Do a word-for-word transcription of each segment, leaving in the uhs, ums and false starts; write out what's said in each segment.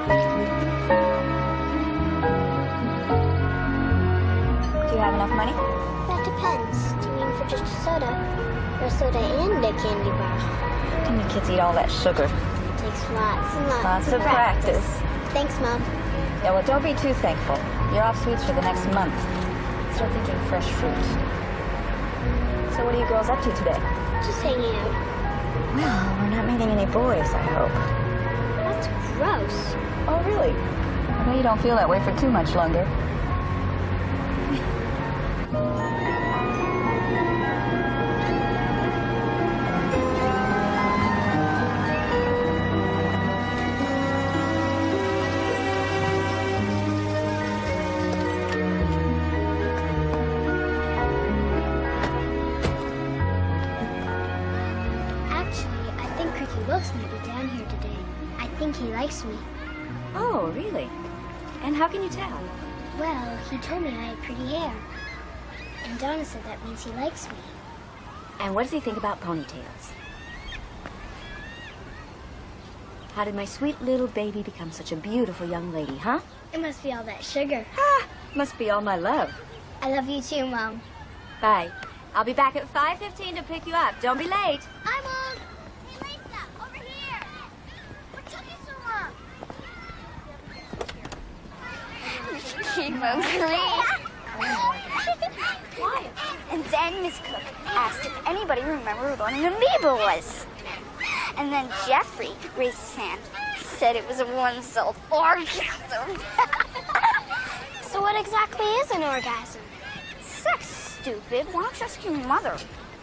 Do you have enough money? That depends. Do you mean for just a soda? Or a soda and a candy bar? How can you kids eat all that sugar? It takes lots and lots, Lots of practice. Thanks, Mom. Yeah, well, don't be too thankful. You're off sweets for the next month. Start thinking fresh fruit. So what are you girls up to today? Just hanging out. Well, we're not meeting any boys, I hope. That's gross. Oh, really? I know you don't feel that way for too much longer. Actually, I think Ricky Wilkes might be down here today. I think he likes me. Oh, really? And how can you tell? Well, he told me I had pretty hair. And Donna said that means he likes me. And what does he think about ponytails? How did my sweet little baby become such a beautiful young lady, huh? It must be all that sugar. Ah, must be all my love. I love you too, Mom. Bye. I'll be back at five fifteen to pick you up. Don't be late. Hi, Mom. Hey, Lisa, over here. What took you so long? Cheekbones green. Why? And then Miss Cook asked if anybody remembered what an amoeba was. And then Jeffrey raised his hand, said it was a one-celled orgasm. So what exactly is an orgasm? Sex, stupid. Why don't you ask your mother?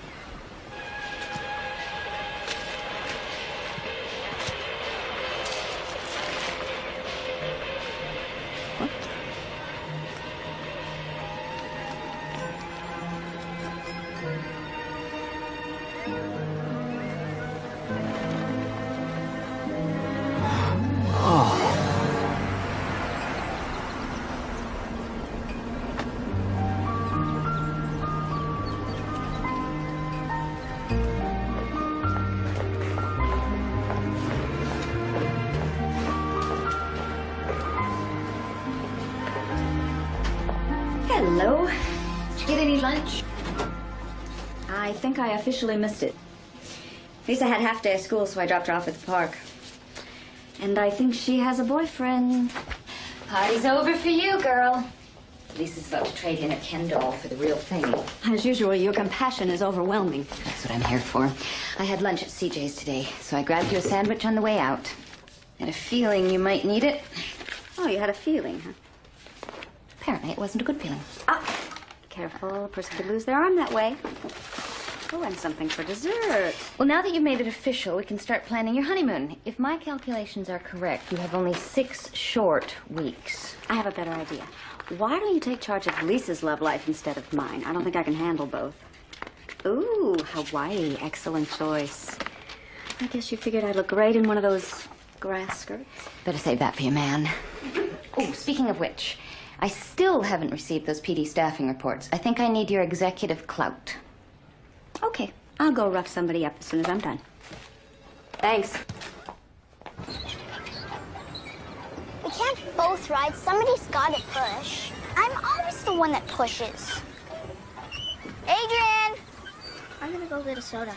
Hello. Did you get any lunch? I think I officially missed it. Lisa had half day of school, so I dropped her off at the park. And I think she has a boyfriend. Party's over for you, girl. Lisa's about to trade in a Ken doll for the real thing. As usual, your compassion is overwhelming. That's what I'm here for. I had lunch at C J's today, so I grabbed you a sandwich on the way out. Had a feeling you might need it. Oh, you had a feeling, huh? Apparently, it wasn't a good feeling. Ah, careful. A person could lose their arm that way. Oh, and something for dessert. Well, now that you've made it official, we can start planning your honeymoon. If my calculations are correct, you have only six short weeks. I have a better idea. Why don't you take charge of Lisa's love life instead of mine? I don't think I can handle both. Ooh, Hawaii. Excellent choice. I guess you figured I'd look great in one of those grass skirts. Better save that for your man. Oh, speaking of which, I still haven't received those P D staffing reports. I think I need your executive clout. Okay, I'll go rough somebody up as soon as I'm done. Thanks. We can't both ride. Somebody's got to push. I'm always the one that pushes. Adrian! I'm gonna go get a soda.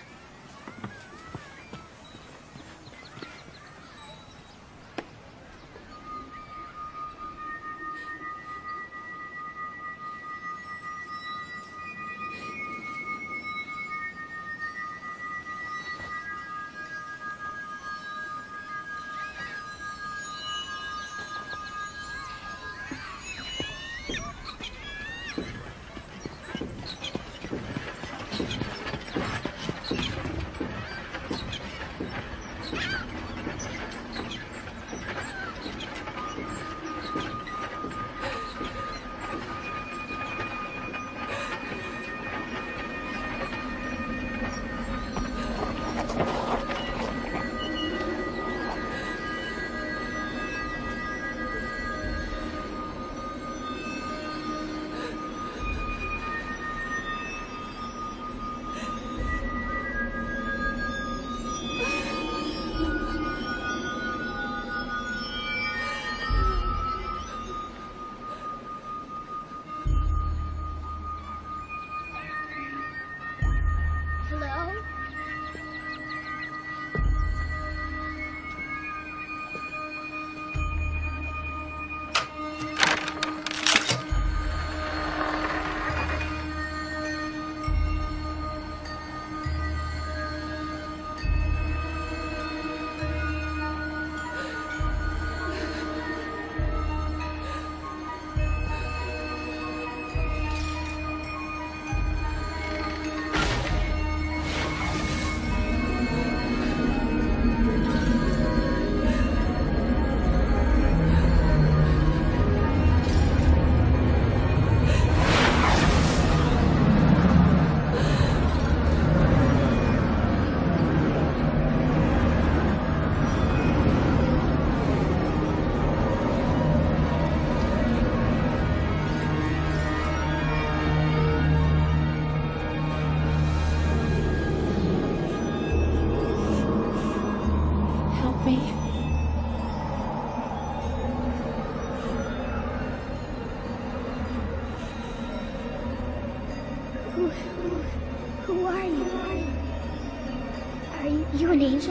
you an angel?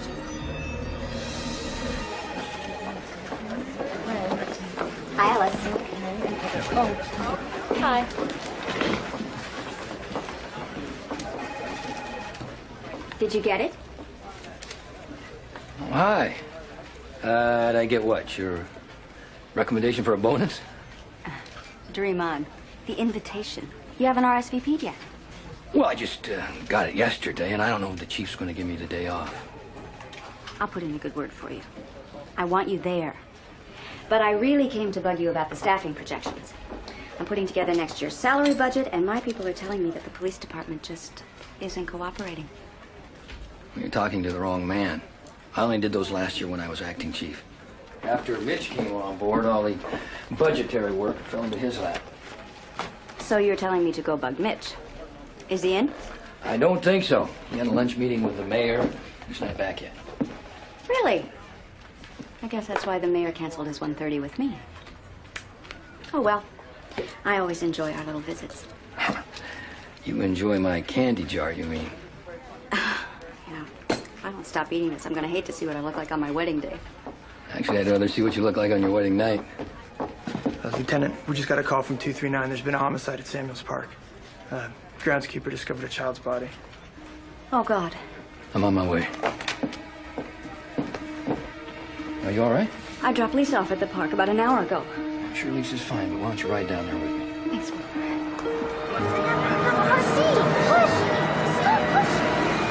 Hi, Alice. Oh. Hi. Did you get it? Oh, hi. Uh, did I get what? Your recommendation for a bonus? Dream on. The invitation. You haven't R S V P'd yet. Well, I just uh, got it yesterday, and I don't know if the chief's going to give me the day off. I'll put in a good word for you. I want you there. But I really came to bug you about the staffing projections. I'm putting together next year's salary budget, and my people are telling me that the police department just isn't cooperating. You're talking to the wrong man. I only did those last year when I was acting chief. After Mitch came on board, all the budgetary work fell into his lap. So you're telling me to go bug Mitch. Is he in? I don't think so. He had a lunch meeting with the mayor. He's not back yet. Really? I guess that's why the mayor canceled his one thirty with me. Oh, well. I always enjoy our little visits. You enjoy my candy jar, you mean? Yeah. If I don't stop eating this, I'm going to hate to see what I look like on my wedding day. Actually, I'd rather see what you look like on your wedding night. Uh, Lieutenant, we just got a call from two three nine. There's been a homicide at Samuels Park. Uh, groundskeeper discovered a child's body. Oh, God. I'm on my way. Are you all right? I dropped Lisa off at the park about an hour ago. I'm sure Lisa's fine, but why don't you ride down there with me? Thanks. Oh, see! Push! Stop pushing!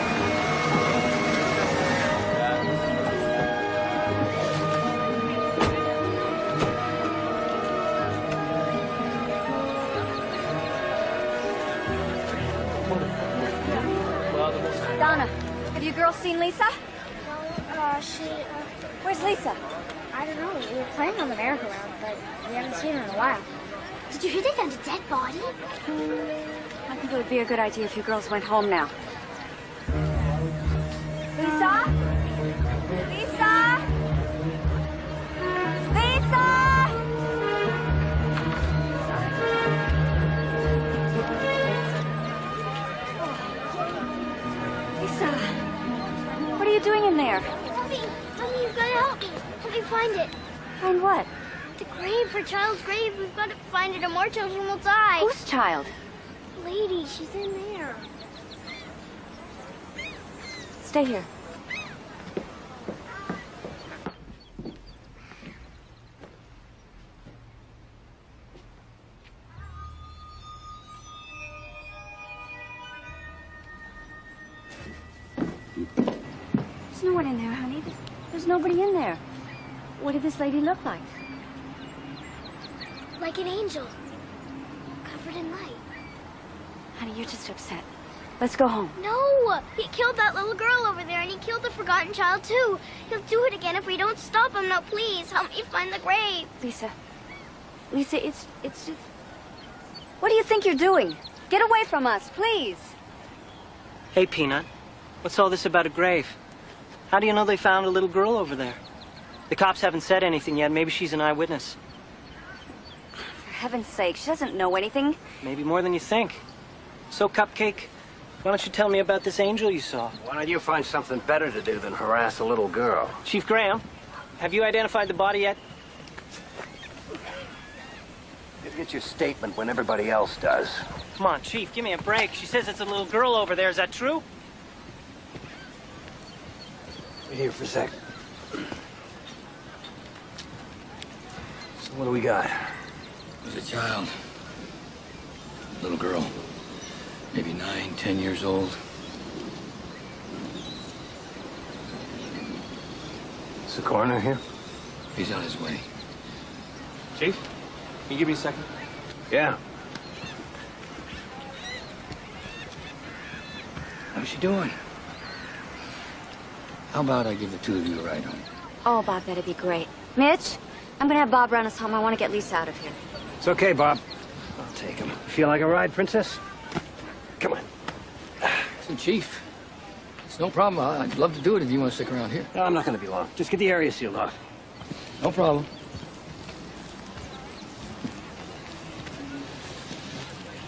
Donna, have you girls seen Lisa? Uh, she, uh, Where's Lisa? I don't know. We were playing on the merry-go-round, but we haven't seen her in a while. Did you hear they found a dead body? I think it would be a good idea if you girls went home now. Lisa? Lisa? Lisa? Lisa? What are you doing in there? Mommy, Mommy, you've got to help me. Help me find it. Find what? The grave, her child's grave. We've got to find it or more children will die. Whose child? Lady, she's in there. Stay here. There's no one in there, honey. There's, there's nobody in there. What did this lady look like? Like an angel. Covered in light. Honey, you're just upset. Let's go home. No! He killed that little girl over there, and he killed the forgotten child, too. He'll do it again if we don't stop him. Now, please, help me find the grave. Lisa. Lisa, it's, it's just... What do you think you're doing? Get away from us, please. Hey, Peanut. What's all this about a grave? How do you know they found a little girl over there? The cops haven't said anything yet. Maybe she's an eyewitness. For heaven's sake, she doesn't know anything. Maybe more than you think. So, Cupcake, why don't you tell me about this angel you saw? Why don't you find something better to do than harass a little girl? Chief Graham, have you identified the body yet? You get your statement when everybody else does. Come on, Chief, give me a break. She says it's a little girl over there. Is that true? Wait here for a sec. So what do we got? It was a child. Little girl. Maybe nine, ten years old. Is the coroner here? He's on his way. Chief, can you give me a second? Yeah. How's she doing? How about I give the two of you a ride home? Oh, Bob, that'd be great. Mitch, I'm gonna have Bob run us home. I want to get Lisa out of here. It's okay, Bob. I'll take him. Feel like a ride, Princess? Come on. Listen, Chief, it's no problem. I- I'd love to do it if you want to stick around here. No, I'm not going to be long. Just get the area sealed off. No problem.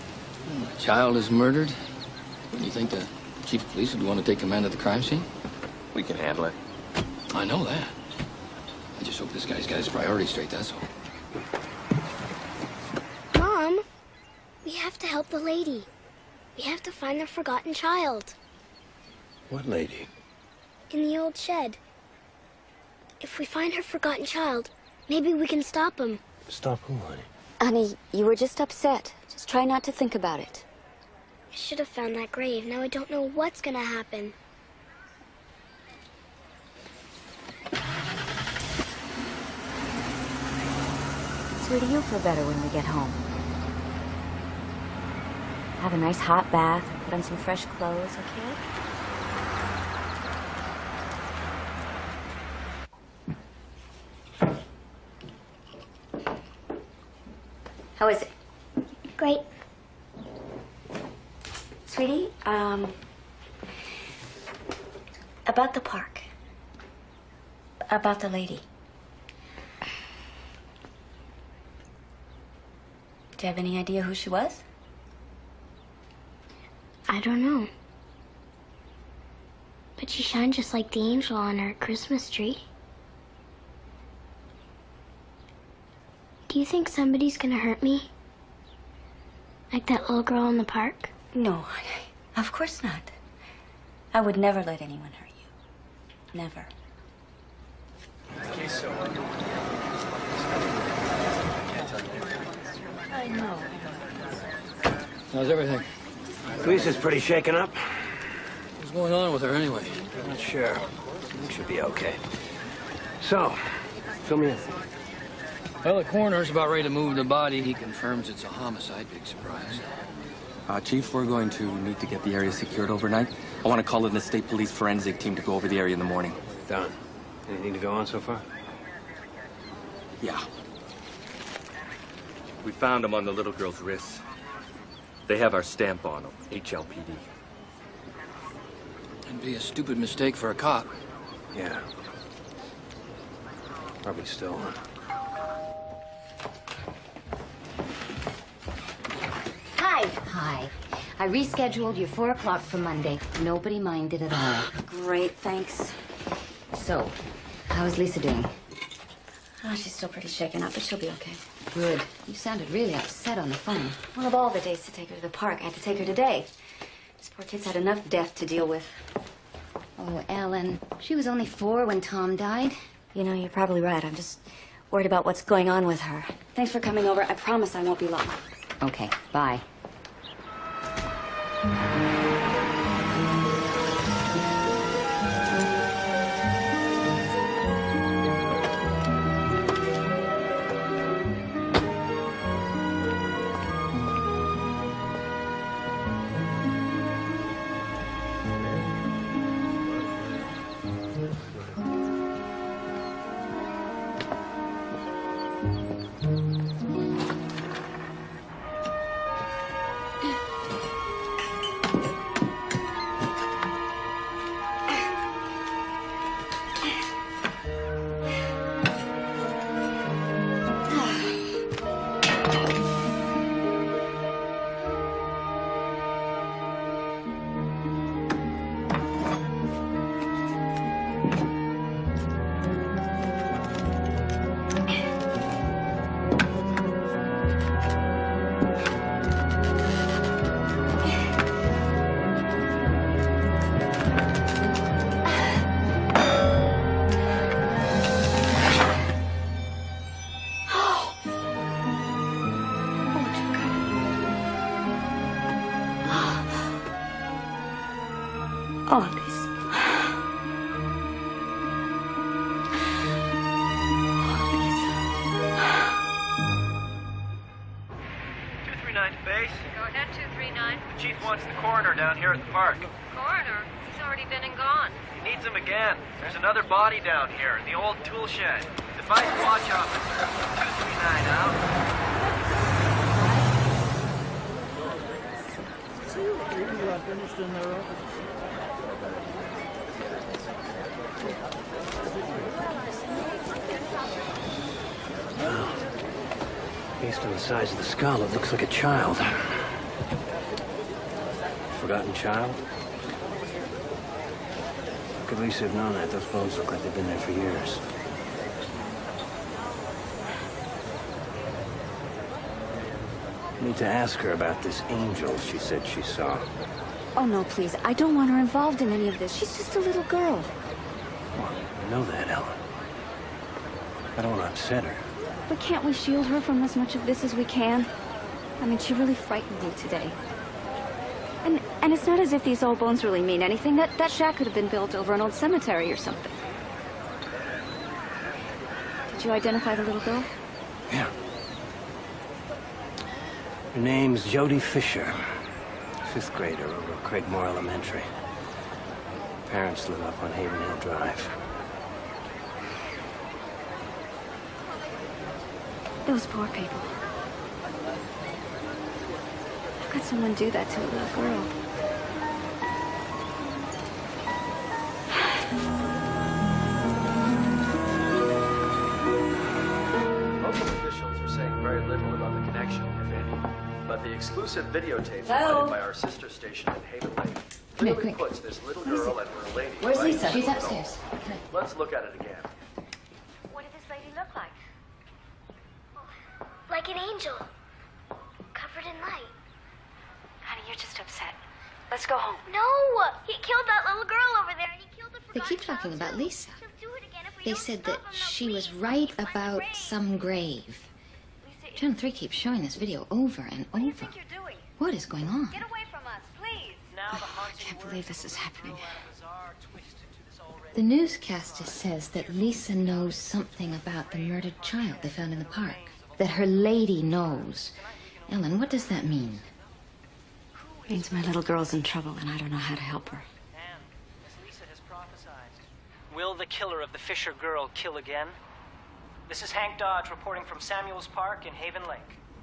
A child is murdered. Do you think the chief of police would want to take command of the crime scene? We can handle it. I know that. I just hope this guy's got his priorities straight, that's all. Mom, we have to help the lady. We have to find the forgotten child. What lady? In the old shed. If we find her forgotten child, maybe we can stop him. Stop who, honey? Honey, you were just upset. Just try not to think about it. I should have found that grave. Now I don't know what's gonna happen. Sweetie, you'll feel better when we get home. Have a nice hot bath, put on some fresh clothes, okay? How is it? Great. Sweetie, um... about the park. About the lady. Do you have any idea who she was? I don't know. But she shined just like the angel on our Christmas tree. Do you think somebody's gonna hurt me? Like that little girl in the park? No, honey. Of course not. I would never let anyone hurt you. Never. I know. How's everything? Lisa's pretty shaken up. What's going on with her anyway? Not sure. I think she'll be okay. So, fill me in. Well, the coroner's about ready to move the body. He confirms it's a homicide. Big surprise. Uh, Chief, we're going to need to get the area secured overnight. I want to call in the state police forensic team to go over the area in the morning. Done. Anything to go on so far? Yeah. We found them on the little girl's wrists. They have our stamp on them, H L P D. It'd be a stupid mistake for a cop. Yeah. Probably still. Hi. Hi. I rescheduled your four o'clock for Monday. Nobody minded at all. Great, thanks. So, how's Lisa doing? Oh, she's still pretty shaken up, but she'll be okay. Good. You sounded really upset on the phone. Well, of all the days to take her to the park, I had to take her today. This poor kid's had enough death to deal with. Oh, Ellen. She was only four when Tom died. You know, you're probably right. I'm just worried about what's going on with her. Thanks for coming over. I promise I won't be long. Okay, bye. Oh, Lisa. Oh, Lisa. two three nine to base. Go ahead, two three nine. The chief wants the coroner down here at the park. Coroner? He's already been and gone. He needs him again. There's another body down here in the old tool shed. Device watch officer. two three nine out. Finished in their office. Based on the size of the skull, it looks like a child. Forgotten child? Could Lisa have known that? Those bones look like they've been there for years. Need to ask her about this angel she said she saw. Oh, no, please. I don't want her involved in any of this. She's just a little girl. Well, I know that, Ellen. I don't want to upset her. But can't we shield her from as much of this as we can? I mean, she really frightened me today. And and it's not as if these old bones really mean anything. That, that shack could have been built over an old cemetery or something. Did you identify the little girl? Yeah. Her name's Jodie Fisher. Fifth grader over at Craigmore Elementary. Parents live up on Haven Hill Drive. Those poor people. How could someone do that to a little girl? Local officials are saying very little about the connection, if any. But the exclusive videotape Hello? provided by our sister station in Haven Lake Come here, clearly quick. puts this little girl and her lady. Where's right Lisa? in She's the middle. upstairs. Let's look at it again. What did this lady look like? Like an angel. Covered in light. Honey, you're just upset. Let's go home. No! He killed that little girl over there, and he killed the They forgotten keep talking child, about too. Lisa. He'll do it again if we They don't said stop that him. Now, she was please, right find the about grave. some grave. Channel three keeps showing this video over and over. What is going on? Get away from us, please. I can't believe this is happening. The newscaster says that Lisa knows something about the murdered child they found in the park. That her lady knows. Ellen, what does that mean? Means my little girl's in trouble and I don't know how to help her. Anne, as Lisa has prophesied, will the killer of the Fisher girl kill again? This is Hank Dodge reporting from Samuels Park in Haven Lake.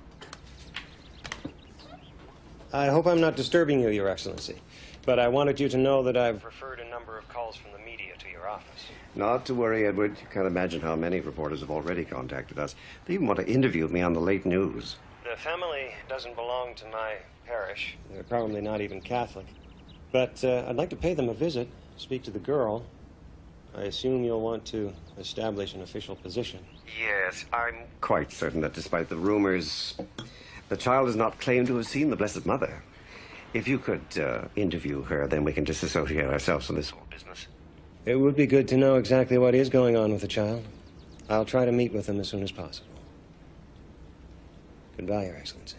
I hope I'm not disturbing you, Your Excellency, but I wanted you to know that I've referred a number of calls from the media to your office. Not to worry, Edward. You can't imagine how many reporters have already contacted us. They even want to interview me on the late news. The family doesn't belong to my parish. They're probably not even Catholic. But uh, I'd like to pay them a visit, speak to the girl. I assume you'll want to establish an official position. Yes, I'm quite certain that despite the rumors, the child has not claimed to have seen the Blessed Mother. If you could uh, interview her, then we can disassociate ourselves from this whole business. It would be good to know exactly what is going on with the child. I'll try to meet with them as soon as possible. Goodbye, Your Excellency.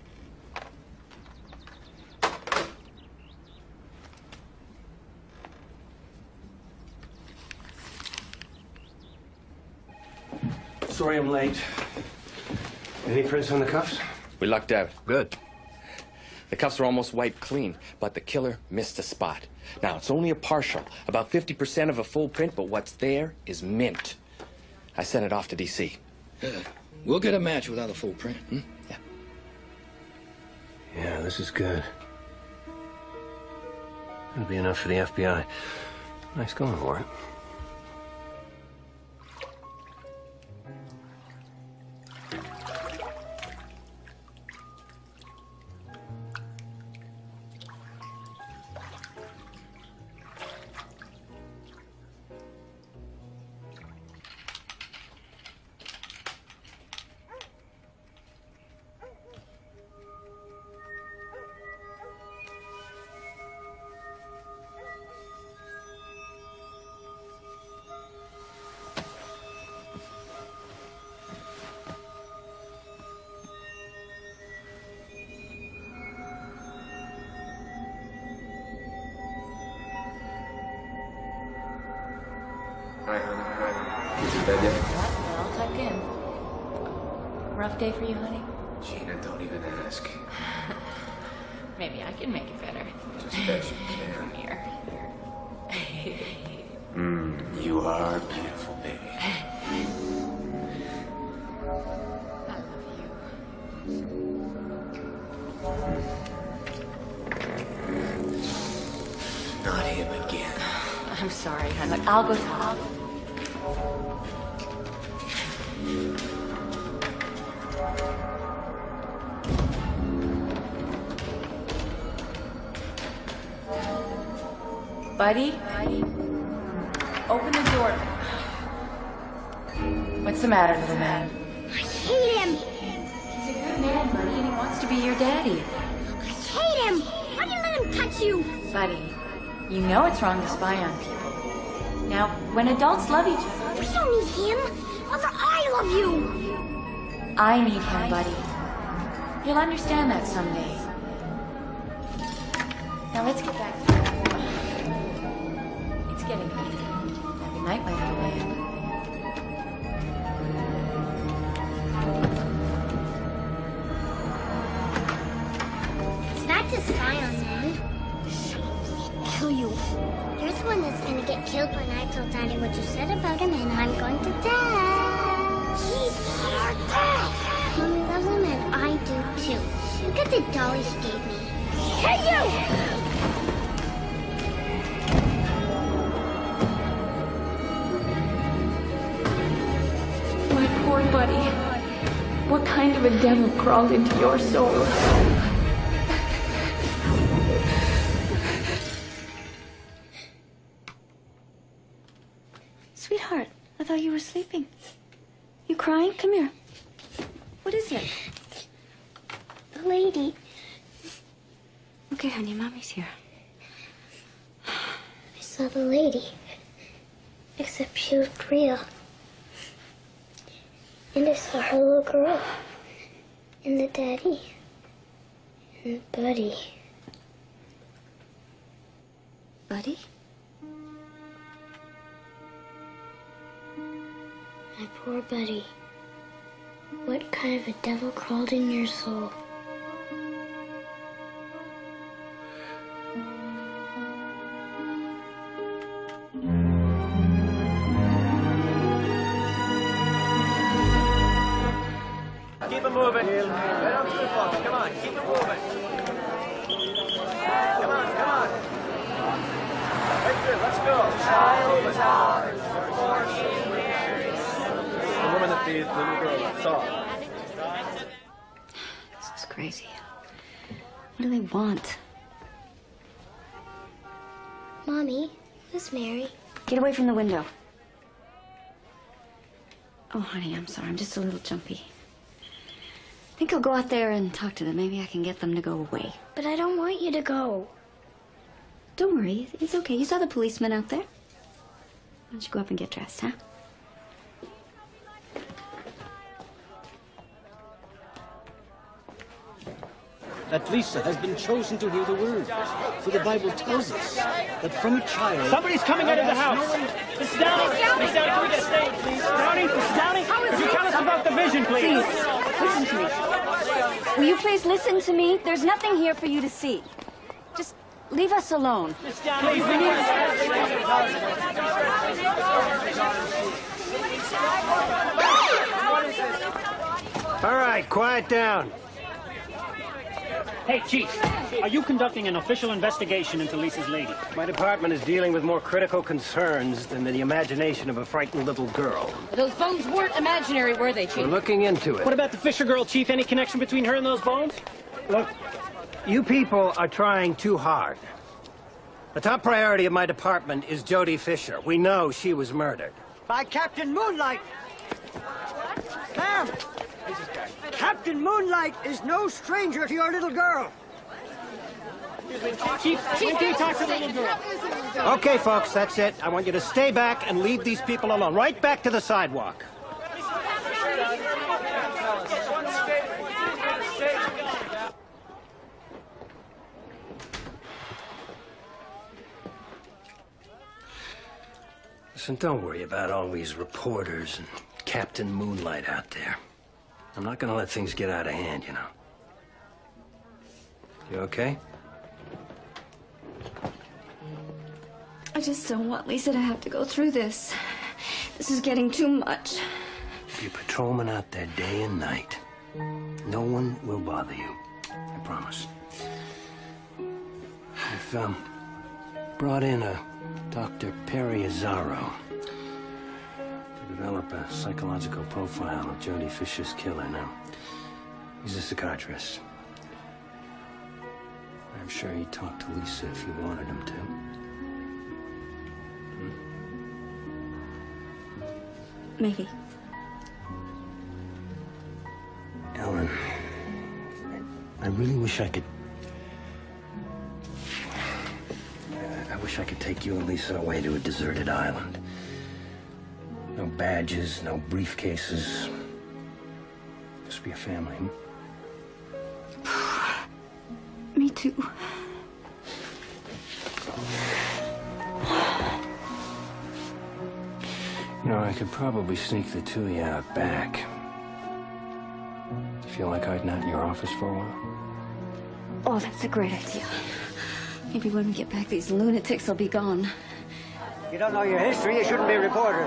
Sorry I'm late. Any prints on the cuffs? We lucked out. Good. The cuffs are almost wiped clean, but the killer missed a spot. Now, it's only a partial, about fifty percent of a full print, but what's there is mint. I sent it off to D C. Yeah, we'll get a match without a full print. Hmm? Yeah. Yeah, this is good. It'll be enough for the F B I. Nice going for it. Hi, honey. Hi. Is it bed yet? Well, I'll tuck in. Rough day for you, honey? Gina, don't even ask. Maybe I can make it better. Just bet you can. Come here. Mmm, you are beautiful, baby. I love you. Not him again. I'm sorry, honey. Look, I'll go talk. Buddy? Open the door. What's the matter, little man? I hate him. He's a good man, buddy, and he wants to be your daddy. I hate him. Why do you let him touch you? Buddy, you know it's wrong to spy on people. Now, when adults love each other... We don't need him. Mother, I love you. I need him, buddy. You'll understand that someday. Now let's get back to it. It's getting late. Good night, my little man. It's back to spy on them. Kill you. You're the one that's gonna get killed when I tell Daddy what you said about him, and I'm going to die. He's not our dad. Mommy loves him, and I do too. Look at the dolly she gave me. Hey, you! My poor buddy. What kind of a devil crawled into your soul? Sweetheart, I thought you were sleeping. You crying? Come here. What is it? The lady. Okay, honey, Mommy's here. I saw the lady. Except she looked real. And I saw her little girl. And the daddy. And Buddy. Buddy? My poor Buddy. What kind of a devil crawled in your soul? Keep it moving. Right up to the phone. Come on, keep it moving. Come on, come on. Right through, let's go. Child towers. The woman that the little girl saw. This is crazy. What do they want? Mommy, who's Mary? Get away from the window. Oh, honey, I'm sorry. I'm just a little jumpy. I think I'll go out there and talk to them. Maybe I can get them to go away. But I don't want you to go. Don't worry. It's okay. You saw the policeman out there. Why don't you go up and get dressed, huh? That Lisa has been chosen to hear the word. For the Bible tells us that from a child... Somebody's coming out of the house. Miss Downing. Miss Downing, can we get a stage, please? Downing, Miss Downing, could you tell us about the vision, please? Please, listen to me. Will you please listen to me? There's nothing here for you to see. Just leave us alone. Miss Downing, please, we need All right, quiet down. Hey, Chief, are you conducting an official investigation into Lisa's lady? My department is dealing with more critical concerns than the imagination of a frightened little girl. Those bones weren't imaginary, were they, Chief? We're looking into it. What about the Fisher girl, Chief? Any connection between her and those bones? Look, you people are trying too hard. The top priority of my department is Jody Fisher. We know she was murdered. By Captain Moonlight. Ma'am, Captain Moonlight is no stranger to your little girl. Chief, Chief, can you talk to the little girl? Okay, folks, that's it. I want you to stay back and leave these people alone. Right back to the sidewalk. Listen, don't worry about all these reporters and Captain Moonlight out there. I'm not gonna let things get out of hand, you know. You okay? I just don't want Lisa to have to go through this. This is getting too much. Be a patrolman out there day and night. No one will bother you. I promise. I've um, brought in a Doctor Perry Azzaro to develop a psychological profile of Jody Fisher's killer. Now, he's a psychiatrist. I'm sure he'd talk to Lisa if you wanted him to. Hmm? Maybe. Ellen, I really wish I could... I wish I could take you and Lisa away to a deserted island. No badges, no briefcases. Just be a family, hmm? Me too. You know, I could probably sneak the two of you out back. Do you feel like hiding out in your office for a while? Oh, that's a great idea. Maybe when we get back, these lunatics will be gone. You don't know your history, you shouldn't be a reporter.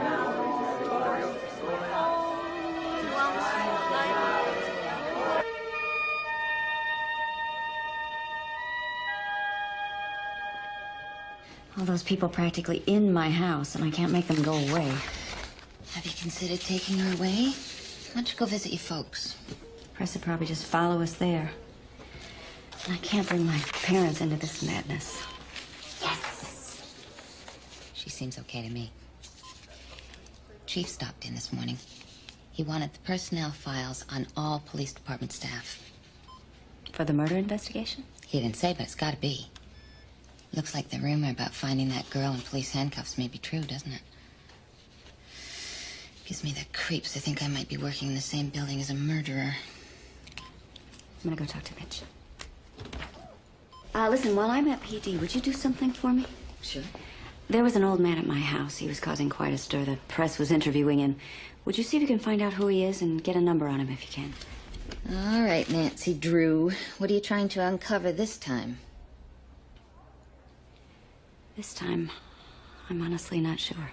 All those people practically in my house, and I can't make them go away. Have you considered taking her away? Why don't you go visit your folks? Press would probably just follow us there. And I can't bring my parents into this madness. Yes! She seems okay to me. Chief stopped in this morning. He wanted the personnel files on all police department staff. For the murder investigation? He didn't say, but it's gotta be. Looks like the rumor about finding that girl in police handcuffs may be true, doesn't it? Gives me the creeps to think I might be working in the same building as a murderer. I'm gonna go talk to Mitch. Uh, listen, while I'm at P D, would you do something for me? Sure. There was an old man at my house. He was causing quite a stir. The press was interviewing him. Would you see if you can find out who he is and get a number on him if you can? All right, Nancy Drew. What are you trying to uncover this time? This time, I'm honestly not sure.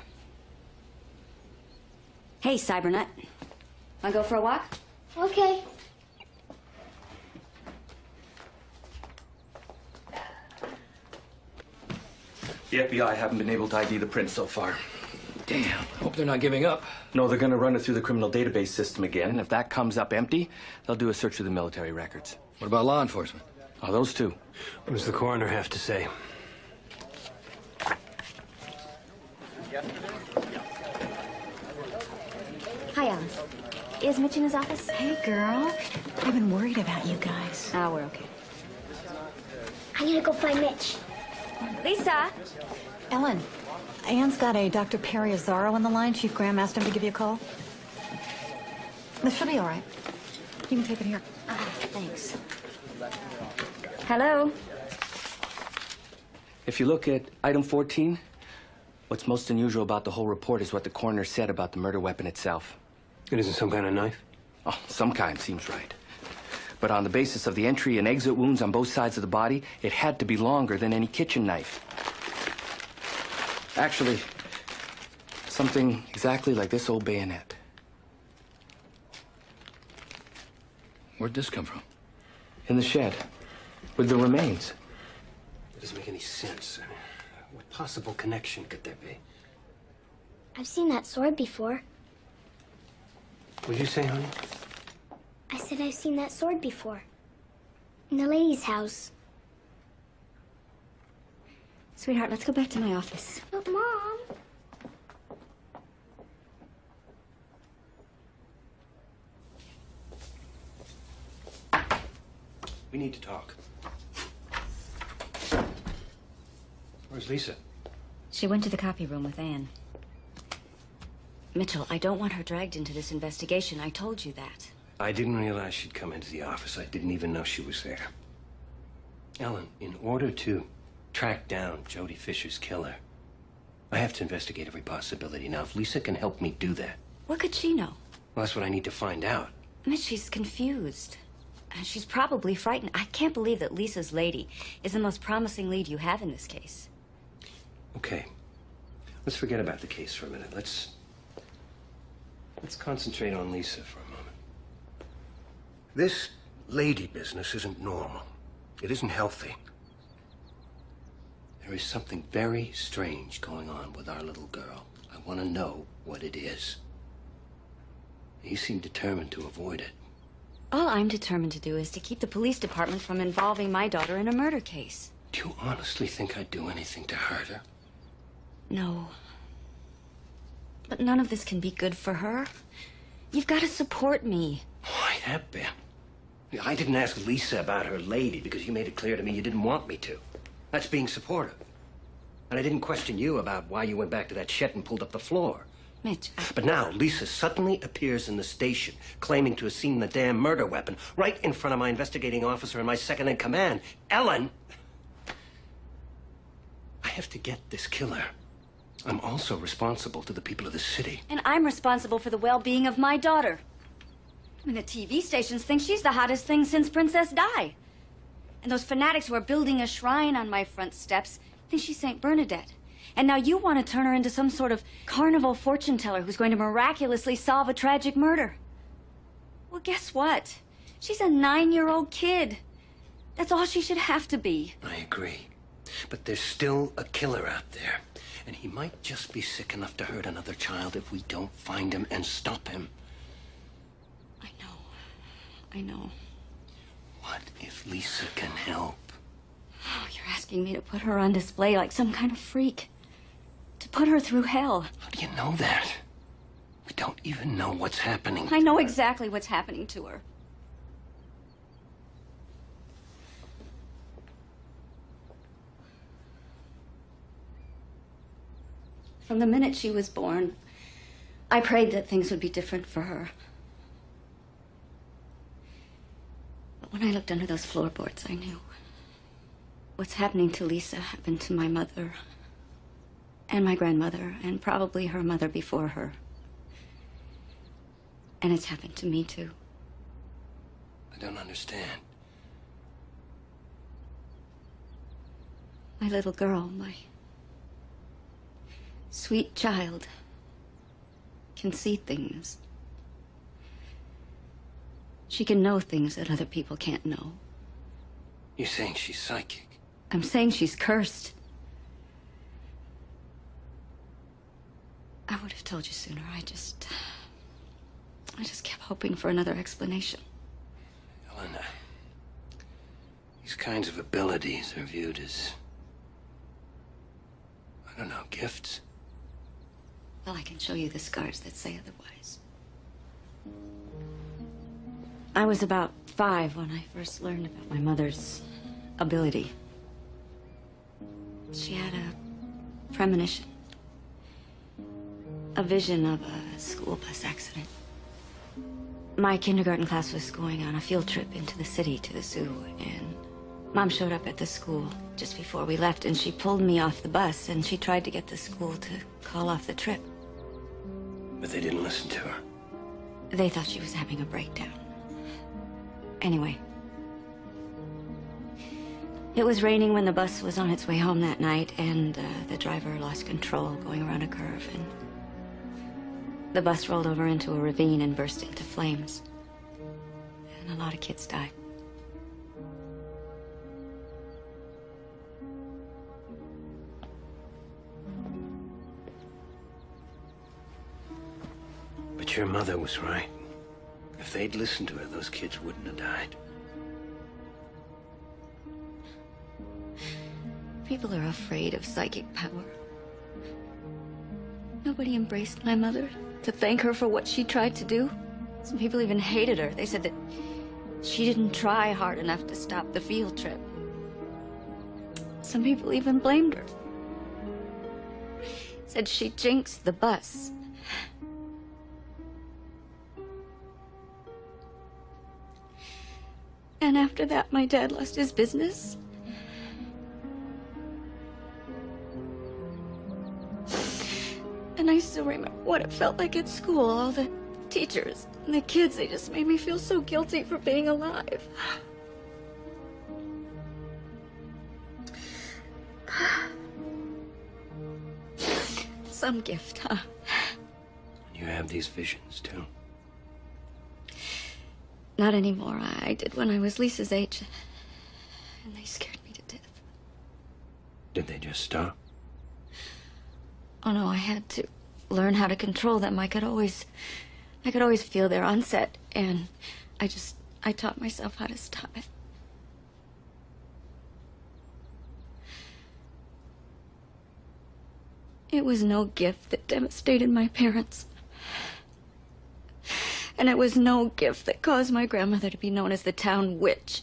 Hey, Cybernut. Wanna go for a walk? Okay. The F B I haven't been able to I D the print so far. Damn. Hope they're not giving up. No, they're gonna run it through the criminal database system again, and if that comes up empty, they'll do a search through the military records. What about law enforcement? Oh, those two. What does the coroner have to say? Hi, Alice. Is Mitch in his office? Hey, girl. I've been worried about you guys. Ah, we're okay. I need to go find Mitch. Lisa! Ellen, Anne's got a Doctor Perry Azzaro on the line. Chief Graham asked him to give you a call. This should be all right. You can take it here. Ah, thanks. Hello? If you look at item fourteen, what's most unusual about the whole report is what the coroner said about the murder weapon itself. It isn't some kind of knife? Oh, some kind seems right. But on the basis of the entry and exit wounds on both sides of the body, it had to be longer than any kitchen knife. Actually, something exactly like this old bayonet. Where'd this come from? In the shed, with the remains. It doesn't make any sense. What possible connection could there be? I've seen that sword before. What'd you say, honey? I said I've seen that sword before. In the lady's house. Sweetheart, let's go back to my office. But, Mom... We need to talk. Where's Lisa? She went to the copy room with Anne. Mitchell, I don't want her dragged into this investigation. I told you that. I didn't realize she'd come into the office. I didn't even know she was there. Ellen, in order to track down Jody Fisher's killer, I have to investigate every possibility. Now, if Lisa can help me do that... What could she know? Well, that's what I need to find out. Mitch, she's confused. And she's probably frightened. I can't believe that Lisa's lady is the most promising lead you have in this case. Okay. Let's forget about the case for a minute. Let's... Let's concentrate on Lisa for a moment. This lady business isn't normal. It isn't healthy. There is something very strange going on with our little girl. I want to know what it is. You seem determined to avoid it. All I'm determined to do is to keep the police department from involving my daughter in a murder case. Do you honestly think I'd do anything to hurt her? No. But none of this can be good for her. You've got to support me. Why, have been? I didn't ask Lisa about her lady because you made it clear to me you didn't want me to. That's being supportive. And I didn't question you about why you went back to that shed and pulled up the floor. Mitch, I... But now Lisa suddenly appears in the station, claiming to have seen the damn murder weapon right in front of my investigating officer and my second-in-command, Ellen. I have to get this killer. I'm also responsible to the people of the city. And I'm responsible for the well-being of my daughter. I mean, the T V stations think she's the hottest thing since Princess Di. And those fanatics who are building a shrine on my front steps think she's Saint Bernadette. And now you want to turn her into some sort of carnival fortune teller who's going to miraculously solve a tragic murder. Well, guess what? She's a nine-year-old kid. That's all she should have to be. I agree. But there's still a killer out there. And he might just be sick enough to hurt another child if we don't find him and stop him. I know. What if Lisa can help? Oh, you're asking me to put her on display like some kind of freak. To put her through hell. How do you know that? We don't even know what's happening. I know exactly what's happening to her. From the minute she was born, I prayed that things would be different for her. But when I looked under those floorboards, I knew. What's happening to Lisa happened to my mother and my grandmother and probably her mother before her. And it's happened to me, too. I don't understand. My little girl, my sweet child, can see things. She can know things that other people can't know. You're saying she's psychic? I'm saying she's cursed. I would have told you sooner. I just... I just kept hoping for another explanation. Elena, these kinds of abilities are viewed as... I don't know, gifts? Well, I can show you the scars that say otherwise. I was about five when I first learned about my mother's ability. She had a premonition. A vision of a school bus accident. My kindergarten class was going on a field trip into the city to the zoo, and Mom showed up at the school just before we left, and she pulled me off the bus, and she tried to get the school to call off the trip. But they didn't listen to her. They thought she was having a breakdown. Anyway. It was raining when the bus was on its way home that night, and uh, the driver lost control going around a curve, and the bus rolled over into a ravine and burst into flames. And a lot of kids died. But your mother was right. If they'd listened to her, those kids wouldn't have died. People are afraid of psychic power. Nobody embraced my mother to thank her for what she tried to do. Some people even hated her. They said that she didn't try hard enough to stop the field trip. Some people even blamed her. Said she jinxed the bus. And after that, my dad lost his business. And I still remember what it felt like at school. All the teachers and the kids, they just made me feel so guilty for being alive. Some gift, huh? You have these visions, too. Not anymore. I did when I was Lisa's age. And they scared me to death. Did they just stop? Oh no, I had to learn how to control them. I could always, I could always feel their onset, and I just, I taught myself how to stop it. It was no gift that devastated my parents. And it was no gift that caused my grandmother to be known as the town witch.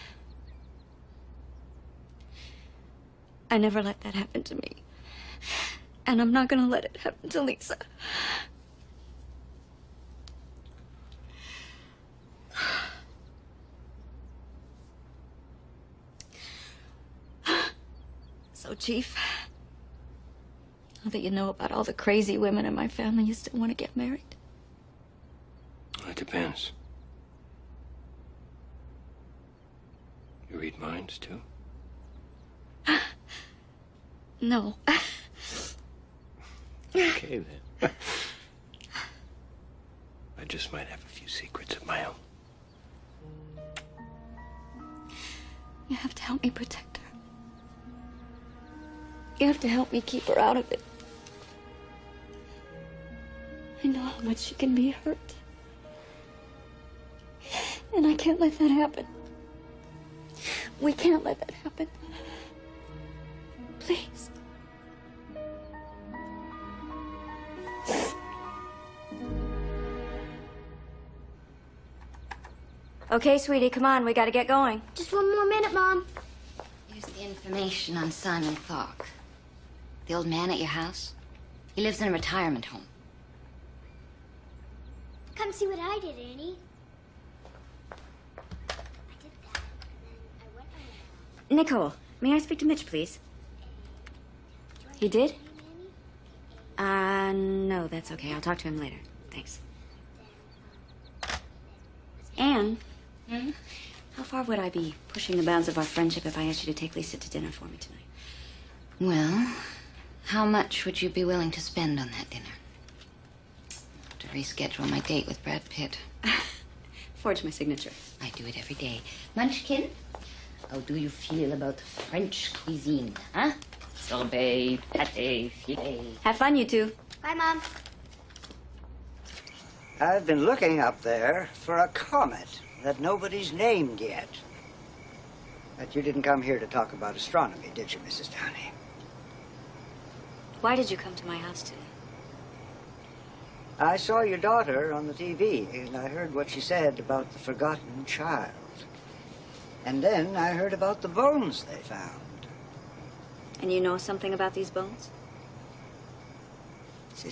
I never let that happen to me. And I'm not gonna let it happen to Lisa. So, Chief, now that you know about all the crazy women in my family, you still want to get married? It depends. You read minds, too? No. Okay, then. I just might have a few secrets of my own. You have to help me protect her. You have to help me keep her out of it. I know how much she can be hurt. And I can't let that happen. We can't let that happen. Please. Okay, sweetie, come on. We gotta get going. Just one more minute, Mom. Here's the information on Simon Falk. The old man at your house. He lives in a retirement home. Come see what I did, Annie. Nicole, may I speak to Mitch, please? He did? Uh, no, that's okay. I'll talk to him later. Thanks. Anne, Hmm? how far would I be pushing the bounds of our friendship if I asked you to take Lisa to dinner for me tonight? Well, how much would you be willing to spend on that dinner? To reschedule my date with Brad Pitt. Forge my signature. I do it every day. Munchkin, how do you feel about French cuisine, huh? Sorbet, pâté, filet. Have fun, you two. Bye, Mom. I've been looking up there for a comet that nobody's named yet. But you didn't come here to talk about astronomy, did you, Missus Downey? Why did you come to my house today? I saw your daughter on the T V, and I heard what she said about the forgotten child. And then I heard about the bones they found. And you know something about these bones? Sit.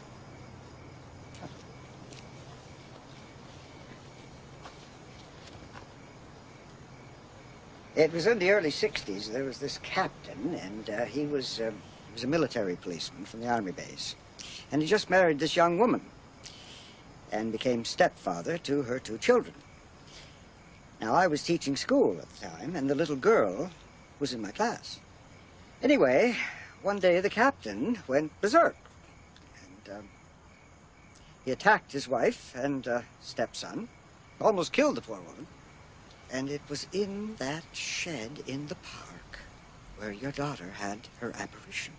It was in the early sixties. There was this captain, and uh, he was uh, he was a military policeman from the army base. And he just married this young woman and became stepfather to her two children. Now, I was teaching school at the time, and the little girl was in my class. Anyway, one day the captain went berserk, and um, he attacked his wife and uh, stepson, almost killed the poor woman. And it was in that shed in the park where your daughter had her apparition.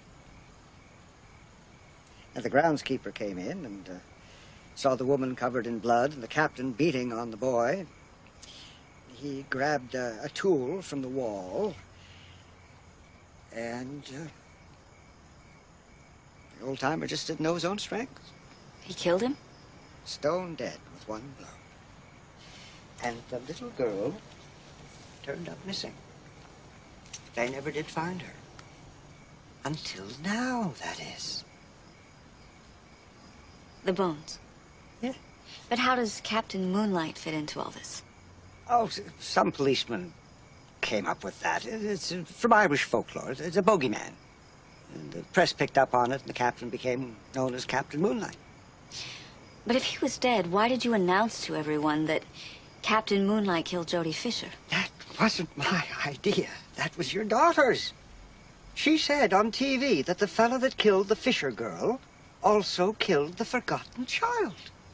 And the groundskeeper came in and uh, saw the woman covered in blood and the captain beating on the boy. He grabbed uh, a tool from the wall, and uh, the old-timer just didn't know his own strength. He killed him? Stone dead with one blow. And the little girl turned up missing. They never did find her. Until now, that is. The bones? Yeah. But how does Captain Moonlight fit into all this? Oh, s- some policeman came up with that. It- It's uh, from Irish folklore. It's a bogeyman. And the press picked up on it, and the captain became known as Captain Moonlight. But if he was dead, why did you announce to everyone that Captain Moonlight killed Jodie Fisher? That wasn't my idea. That was your daughter's. She said on T V that the fellow that killed the Fisher girl also killed the forgotten child.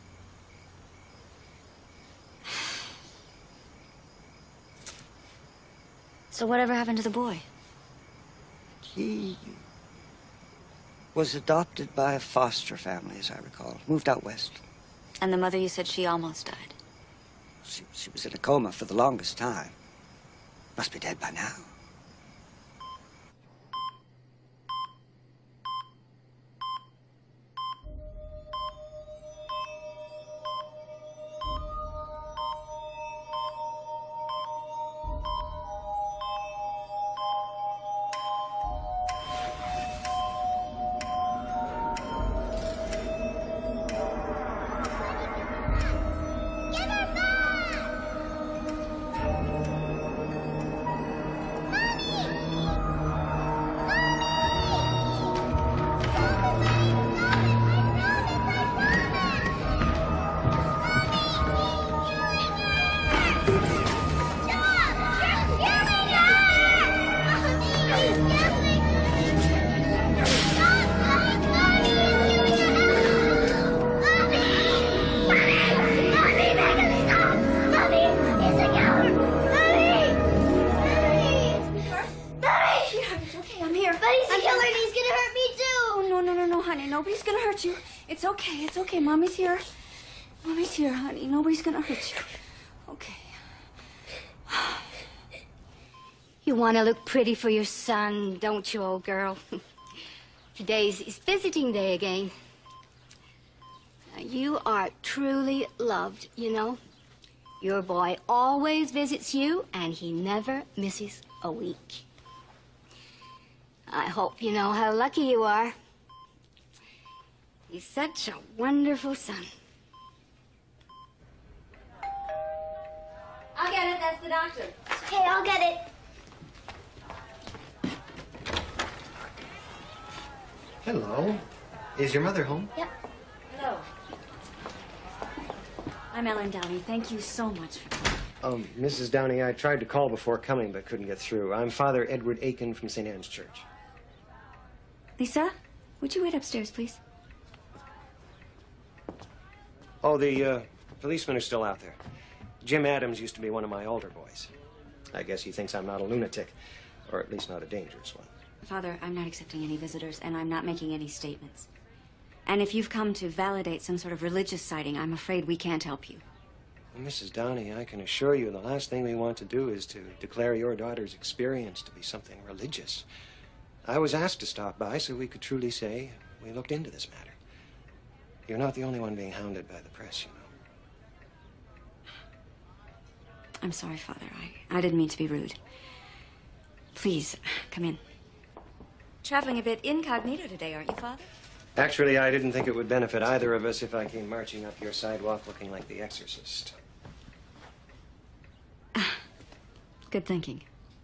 So whatever happened to the boy? He was adopted by a foster family, as I recall. Moved out west. And the mother, you said she almost died. She, she was in a coma for the longest time. Must be dead by now. hurt you. It's okay. It's okay. Mommy's here. Mommy's here, honey. Nobody's gonna hurt you. Okay. You want to look pretty for your son, don't you, old girl? Today's his visiting day again. Now, you are truly loved, you know. Your boy always visits you, and he never misses a week. I hope you know how lucky you are. He's such a wonderful son. I'll get it. That's the doctor. Okay, I'll get it. Hello. Is your mother home? Yep. Hello. I'm Ellen Downey. Thank you so much for coming. Um, Missus Downey, I tried to call before coming, but couldn't get through. I'm Father Edward Aiken from Saint Anne's Church. Lisa, would you wait upstairs, please? Oh, the uh, policemen are still out there. Jim Adams used to be one of my altar boys. I guess he thinks I'm not a lunatic, or at least not a dangerous one. Father, I'm not accepting any visitors, and I'm not making any statements. And if you've come to validate some sort of religious sighting, I'm afraid we can't help you. Well, Missus Downey, I can assure you the last thing we want to do is to declare your daughter's experience to be something religious. I was asked to stop by so we could truly say we looked into this matter. You're not the only one being hounded by the press, you know. I'm sorry, Father. I, I didn't mean to be rude. Please, come in. Traveling a bit incognito today, aren't you, Father? Actually, I didn't think it would benefit either of us if I came marching up your sidewalk looking like the Exorcist. Good thinking.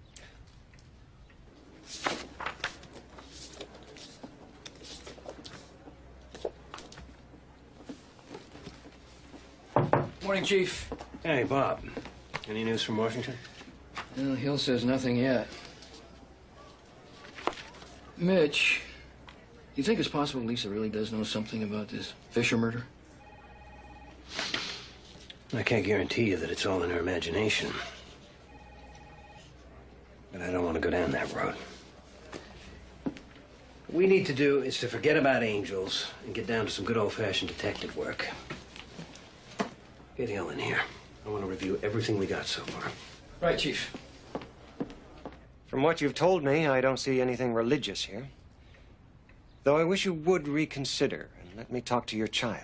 Morning, Chief. Hey, Bob. Any news from Washington? Well, Hill says nothing yet. Mitch, you think it's possible Lisa really does know something about this Fisher murder? I can't guarantee you that it's all in her imagination. But I don't want to go down that road. What we need to do is to forget about angels and get down to some good old-fashioned detective work. Get Hill in here. I want to review everything we got so far. Right, Chief. From what you've told me, I don't see anything religious here. Though I wish you would reconsider and let me talk to your child.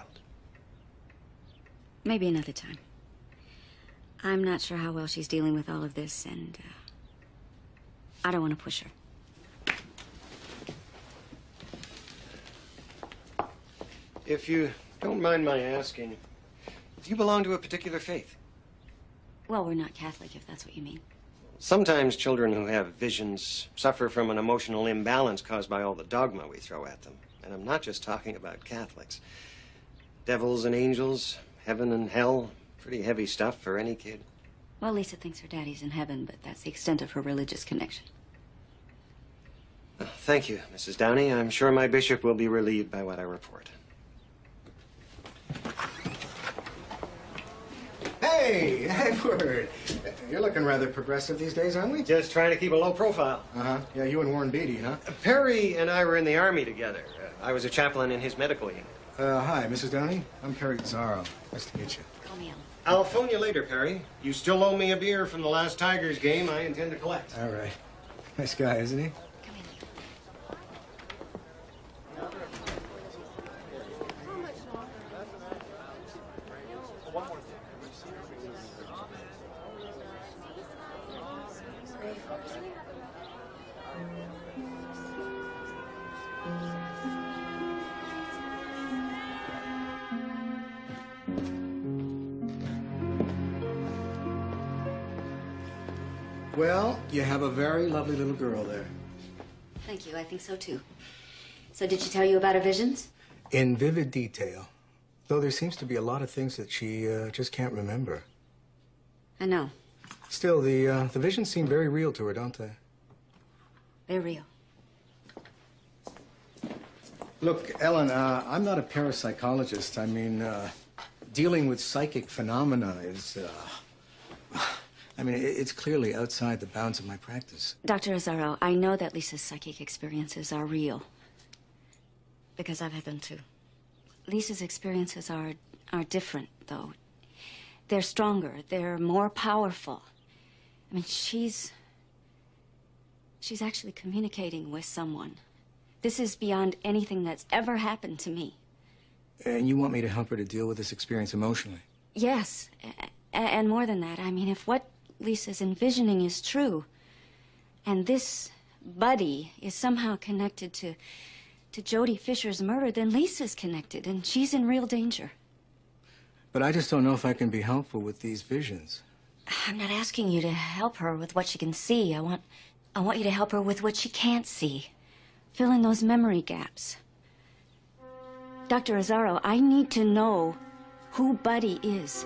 Maybe another time. I'm not sure how well she's dealing with all of this, and uh, I don't want to push her. If you don't mind my asking, do you belong to a particular faith? Well, we're not Catholic, if that's what you mean. Sometimes children who have visions suffer from an emotional imbalance caused by all the dogma we throw at them. And I'm not just talking about Catholics. Devils and angels, heaven and hell, pretty heavy stuff for any kid. Well, Lisa thinks her daddy's in heaven, but that's the extent of her religious connection. Well, thank you, Missus Downey. I'm sure my bishop will be relieved by what I report. Hey, Edward. You're looking rather progressive these days, aren't we? Just trying to keep a low profile. Uh-huh. Yeah, you and Warren Beatty, huh? Perry and I were in the Army together. Uh, I was a chaplain in his medical unit. Uh, hi, Missus Downey. I'm Perry Zaro. Nice to meet you. Call me Ellen. I'll phone you later, Perry. You still owe me a beer from the last Tigers game I intend to collect. All right. Nice guy, isn't he? Well, you have a very lovely little girl there. Thank you. I think so, too. So did she tell you about her visions? In vivid detail. Though there seems to be a lot of things that she uh, just can't remember. I know. Still, the, uh, the visions seem very real to her, don't they? They're real. Look, Ellen, uh, I'm not a parapsychologist. I mean, uh, dealing with psychic phenomena is, uh, I mean, it's clearly outside the bounds of my practice. Doctor Azzaro, I know that Lisa's psychic experiences are real. Because I've had them, too. Lisa's experiences are, are different, though. They're stronger. They're more powerful. I mean, she's... She's actually communicating with someone. This is beyond anything that's ever happened to me. And you want me to help her to deal with this experience emotionally? Yes. A- and more than that, I mean, if what Lisa's envisioning is true, and this buddy is somehow connected to, to Jody Fisher's murder, then Lisa's connected, and she's in real danger. But I just don't know if I can be helpful with these visions. I'm not asking you to help her with what she can see. I want, I want you to help her with what she can't see. Fill in those memory gaps. Doctor Azzaro, I need to know who Buddy is.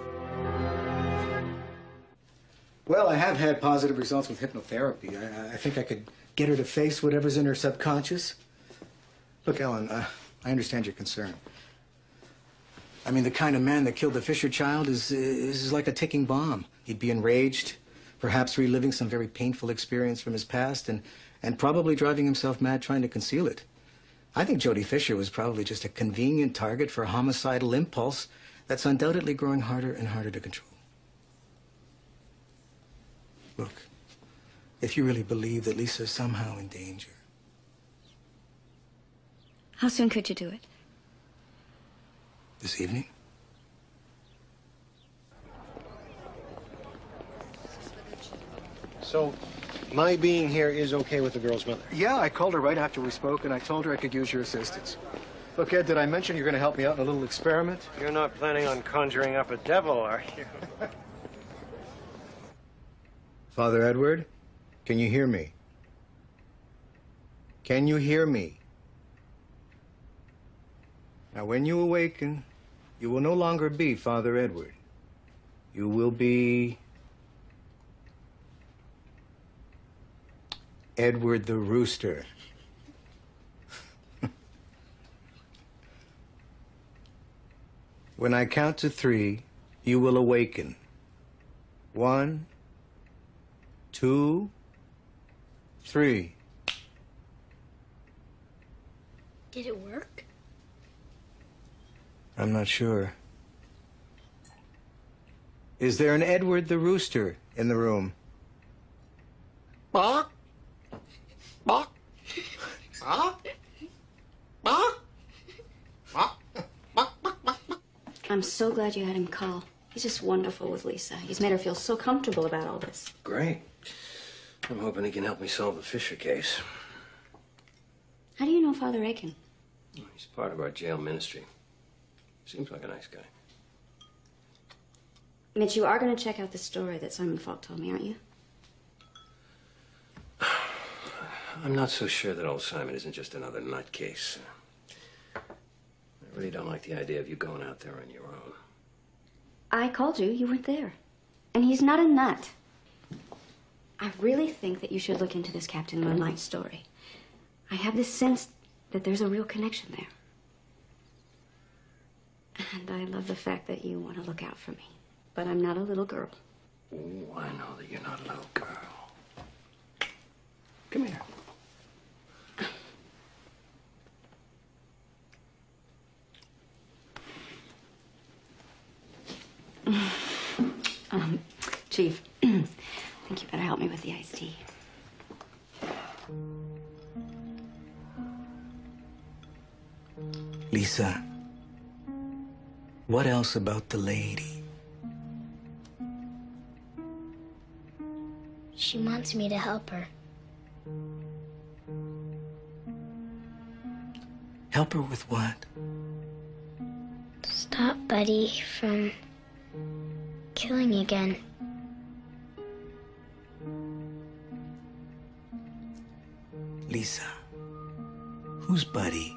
Well, I have had positive results with hypnotherapy. I, I think I could get her to face whatever's in her subconscious. Look, Ellen, uh, I understand your concern. I mean, the kind of man that killed the Fisher child is, is like a ticking bomb. He'd be enraged, perhaps reliving some very painful experience from his past, and, and probably driving himself mad trying to conceal it. I think Jody Fisher was probably just a convenient target for a homicidal impulse that's undoubtedly growing harder and harder to control. Look, if you really believe that Lisa's somehow in danger... How soon could you do it? This evening? So, my being here is okay with the girl's mother? Yeah, I called her right after we spoke, and I told her I could use your assistance. Look, Ed, did I mention you're going to help me out in a little experiment? You're not planning on conjuring up a devil, are you? Father Edward, can you hear me? Can you hear me? Now, when you awaken, you will no longer be Father Edward. You will be... Edward the Rooster. When I count to three, you will awaken. One, two, three. Did it work? I'm not sure. Is there an Edward the Rooster in the room? Bark. Bark. Bark. Bark. I'm so glad you had him call. He's just wonderful with Lisa. He's made her feel so comfortable about all this. Great. I'm hoping he can help me solve the Fisher case. How do you know Father Aiken? He's part of our jail ministry. Seems like a nice guy. Mitch, you are going to check out the story that Simon Falk told me, aren't you? I'm not so sure that old Simon isn't just another nutcase. I really don't like the idea of you going out there on your own. I called you. You weren't there. And he's not a nut. I really think that you should look into this Captain Moonlight story. I have this sense that there's a real connection there. And I love the fact that you want to look out for me. But I'm not a little girl. Oh, I know that you're not a little girl. Come here. um, Chief, I think you better help me with the iced tea. Lisa, what else about the lady? She wants me to help her. Help her with what? Stop Buddy from killing again. Lisa, who's Buddy?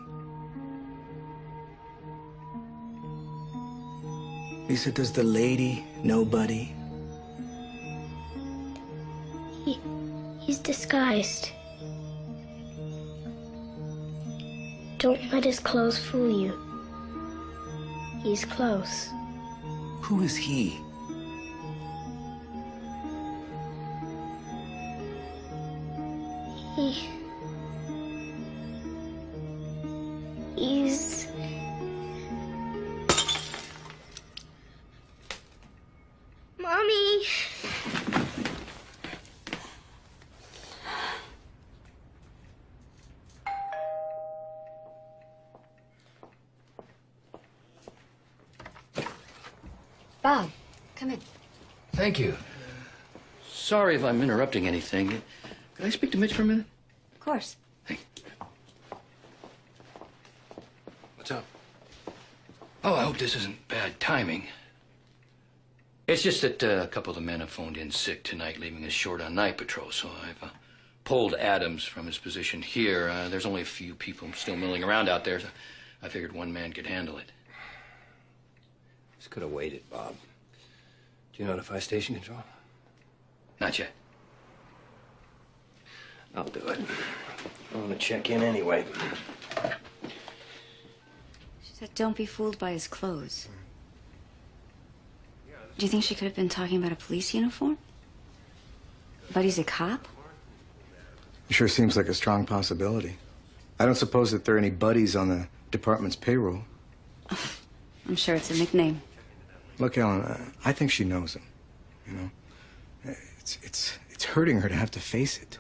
Lisa, does the lady know Buddy? He, he's disguised. Don't let his clothes fool you. He's close. Who is he? He... He's... Bob, come in. Thank you. Sorry if I'm interrupting anything. Could I speak to Mitch for a minute? Of course. What's up? Oh, I hope this isn't bad timing. It's just that uh, a couple of the men have phoned in sick tonight, leaving us short on night patrol, so I've uh, pulled Adams from his position here. Uh, there's only a few people still milling around out there, so I figured one man could handle it. This could have waited, Bob. Do you notify station control? Not yet. I'll do it. I want to check in anyway. She said, don't be fooled by his clothes. Do you think she could have been talking about a police uniform? But he's a cop? It sure seems like a strong possibility. I don't suppose that there are any buddies on the department's payroll. I'm sure it's a nickname. Look, Ellen, uh, I think she knows him. You know, it's it's it's hurting her to have to face it.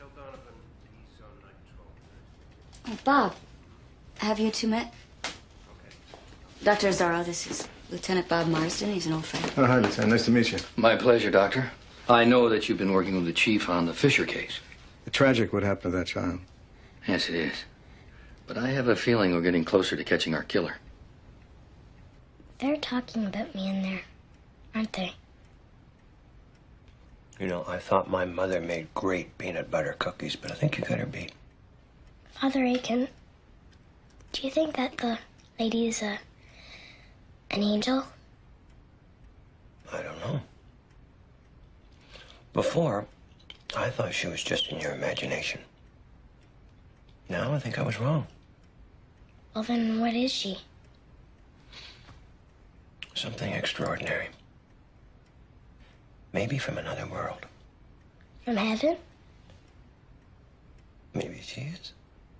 Oh, Bob, have you two met? Doctor Azzaro, this is Lieutenant Bob Marsden. He's an old friend. Oh, hi, Lieutenant. Nice to meet you. My pleasure, Doctor. I know that you've been working with the chief on the Fisher case. It's tragic what happened to that child. Yes, it is. But I have a feeling we're getting closer to catching our killer. They're talking about me in there, aren't they? You know, I thought my mother made great peanut butter cookies, but I think you got her beat. Father Aiken, do you think that the lady is a, an angel? I don't know. Before, I thought she was just in your imagination. Now I think I was wrong. Well, then what is she? Something extraordinary. Maybe from another world. From heaven? Maybe she is.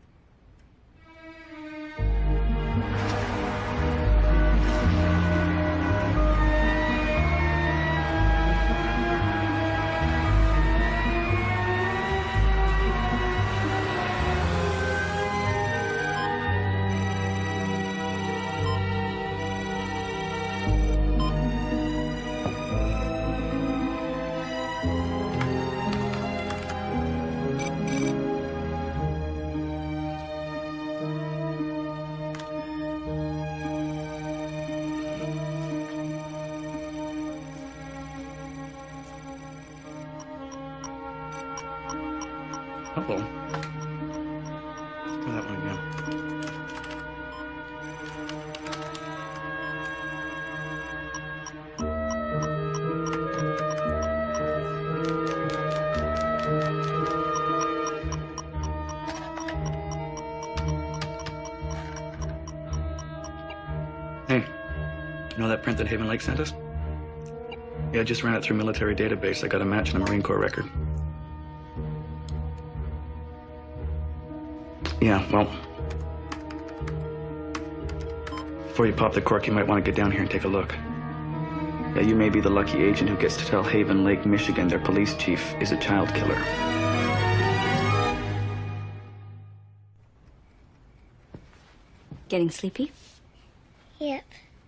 Hello. Try that one again. Hey, you know that print that Haven Lake sent us? Yeah, I just ran it through military database. I got a match in a Marine Corps record. Yeah, well, before you pop the cork, you might want to get down here and take a look. Yeah, you may be the lucky agent who gets to tell Haven Lake, Michigan, their police chief is a child killer. Getting sleepy? Yep.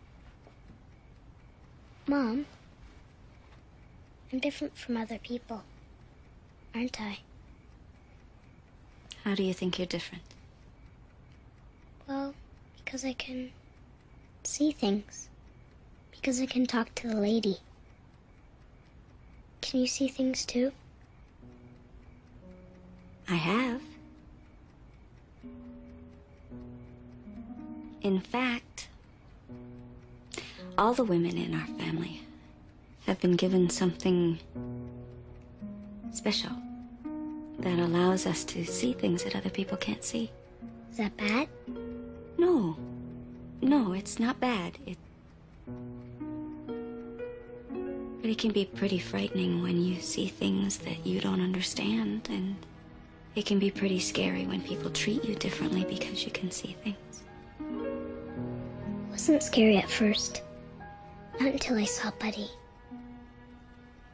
Mom, I'm different from other people, aren't I? How do you think you're different? Well, because I can see things. Because I can talk to the lady. Can you see things too? I have. In fact, all the women in our family have been given something special that allows us to see things that other people can't see. Is that bad? No. No, it's not bad. It... But it can be pretty frightening when you see things that you don't understand, and it can be pretty scary when people treat you differently because you can see things. It wasn't scary at first. Not until I saw Buddy.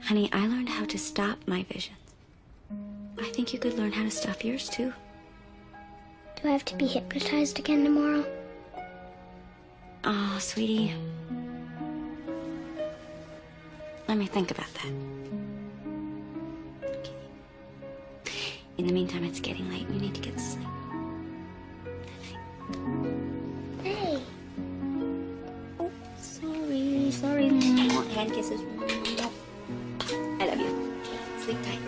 Honey, I learned how to stop my visions. I think you could learn how to stop yours, too. Do I have to be hypnotized again tomorrow? Oh, sweetie. Let me think about that. Okay. In the meantime, it's getting late. You need to get to sleep. Hey. Oh, sorry, sorry. Hand kisses. I love you. Sleep tight.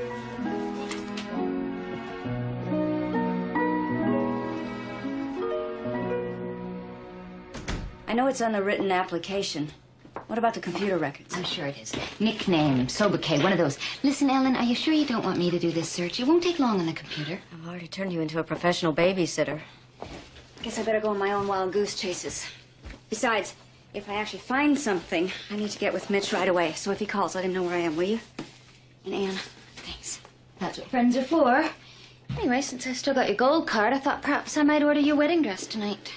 I know it's on the written application. What about the computer records? I'm sure it is. Nickname, sobriquet, one of those. Listen, Ellen, are you sure you don't want me to do this search? It won't take long on the computer. I've already turned you into a professional babysitter. Guess I better go on my own wild goose chases. Besides, if I actually find something, I need to get with Mitch right away. So if he calls, let him know where I am, will you? And Anne, thanks. That's what friends are for. Anyway, since I still got your gold card, I thought perhaps I might order your wedding dress tonight.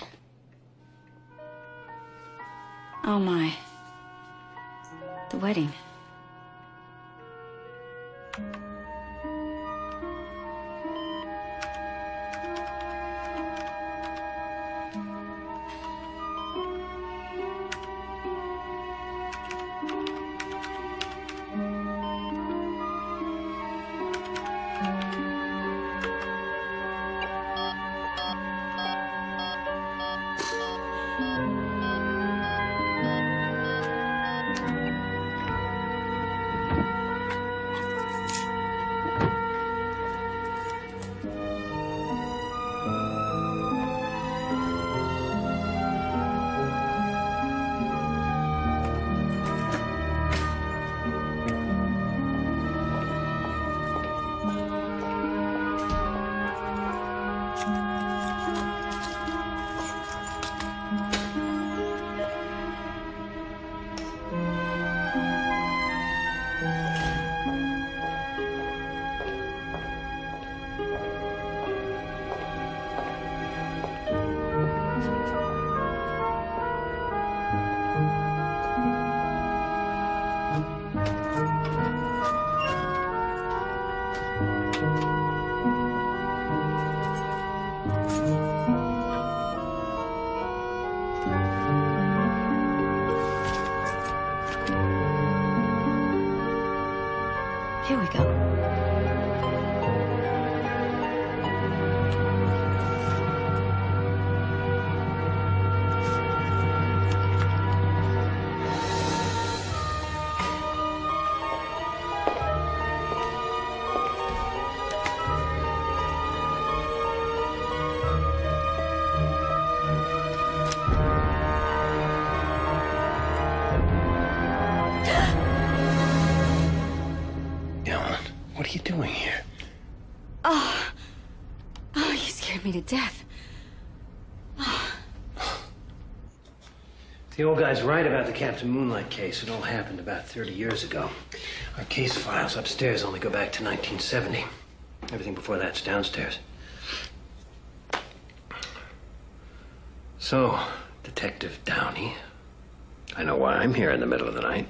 Oh, my. The wedding. Here we go. What are you doing here? Oh. Oh, you scared me to death. Oh. The old guy's right about the Captain Moonlight case. It all happened about thirty years ago. Our case files upstairs only go back to nineteen seventy. Everything before that's downstairs. So, Detective Downey, I know why I'm here in the middle of the night.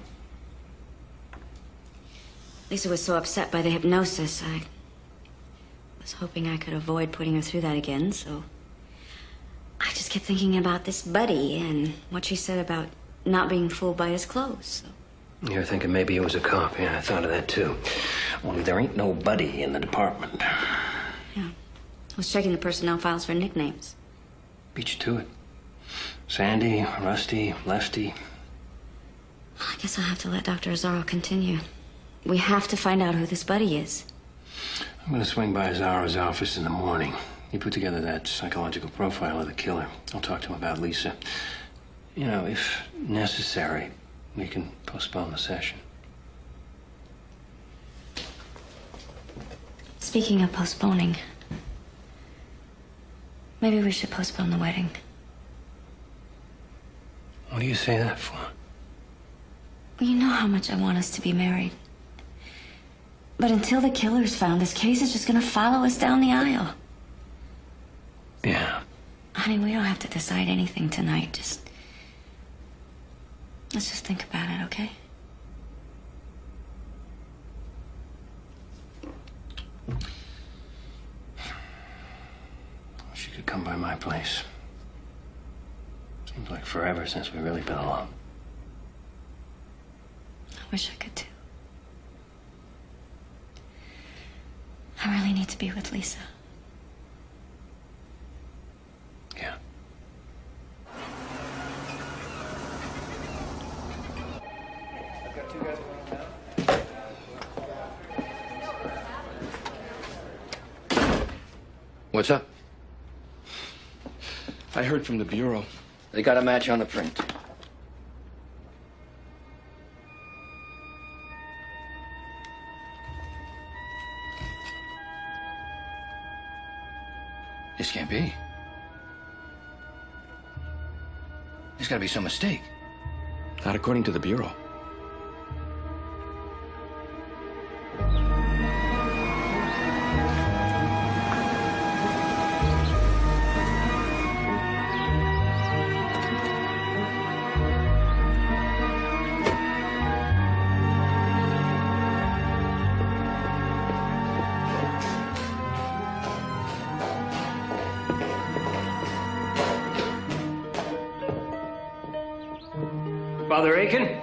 Lisa was so upset by the hypnosis, I was hoping I could avoid putting her through that again, so I just kept thinking about this Buddy and what she said about not being fooled by his clothes. So. You're thinking maybe he was a cop. Yeah, I thought of that, too. Only there ain't no Buddy in the department. Yeah. I was checking the personnel files for nicknames. Beat you to it. Sandy, Rusty, Lefty. I guess I'll have to let Doctor Azzaro continue. We have to find out who this Buddy is. I'm going to swing by Azzaro's office in the morning. He put together that psychological profile of the killer. I'll talk to him about Lisa. You know, if necessary, we can postpone the session. Speaking of postponing, maybe we should postpone the wedding. What do you say that for? You know how much I want us to be married. But until the killer's found, this case is just gonna follow us down the aisle. Yeah. Honey, we don't have to decide anything tonight. Just... let's just think about it, okay? place. Seems like forever since we really been alone. I wish I could too. I really need to be with Lisa. Yeah. What's up? I heard from the Bureau. They got a match on the print. This can't be. There's got to be some mistake. Not according to the Bureau. Father Aiken?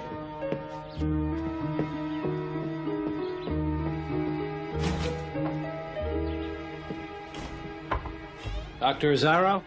Doctor Azzaro?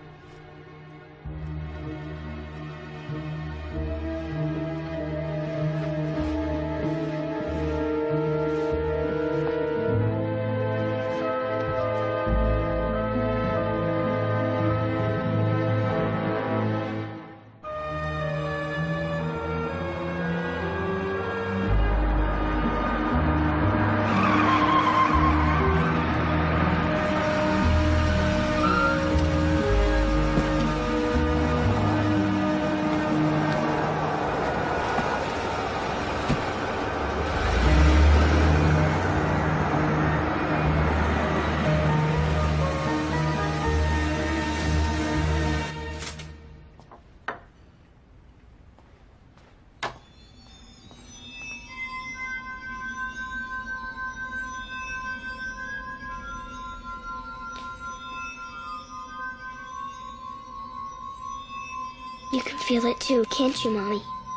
You can feel it too, can't you, Mommy?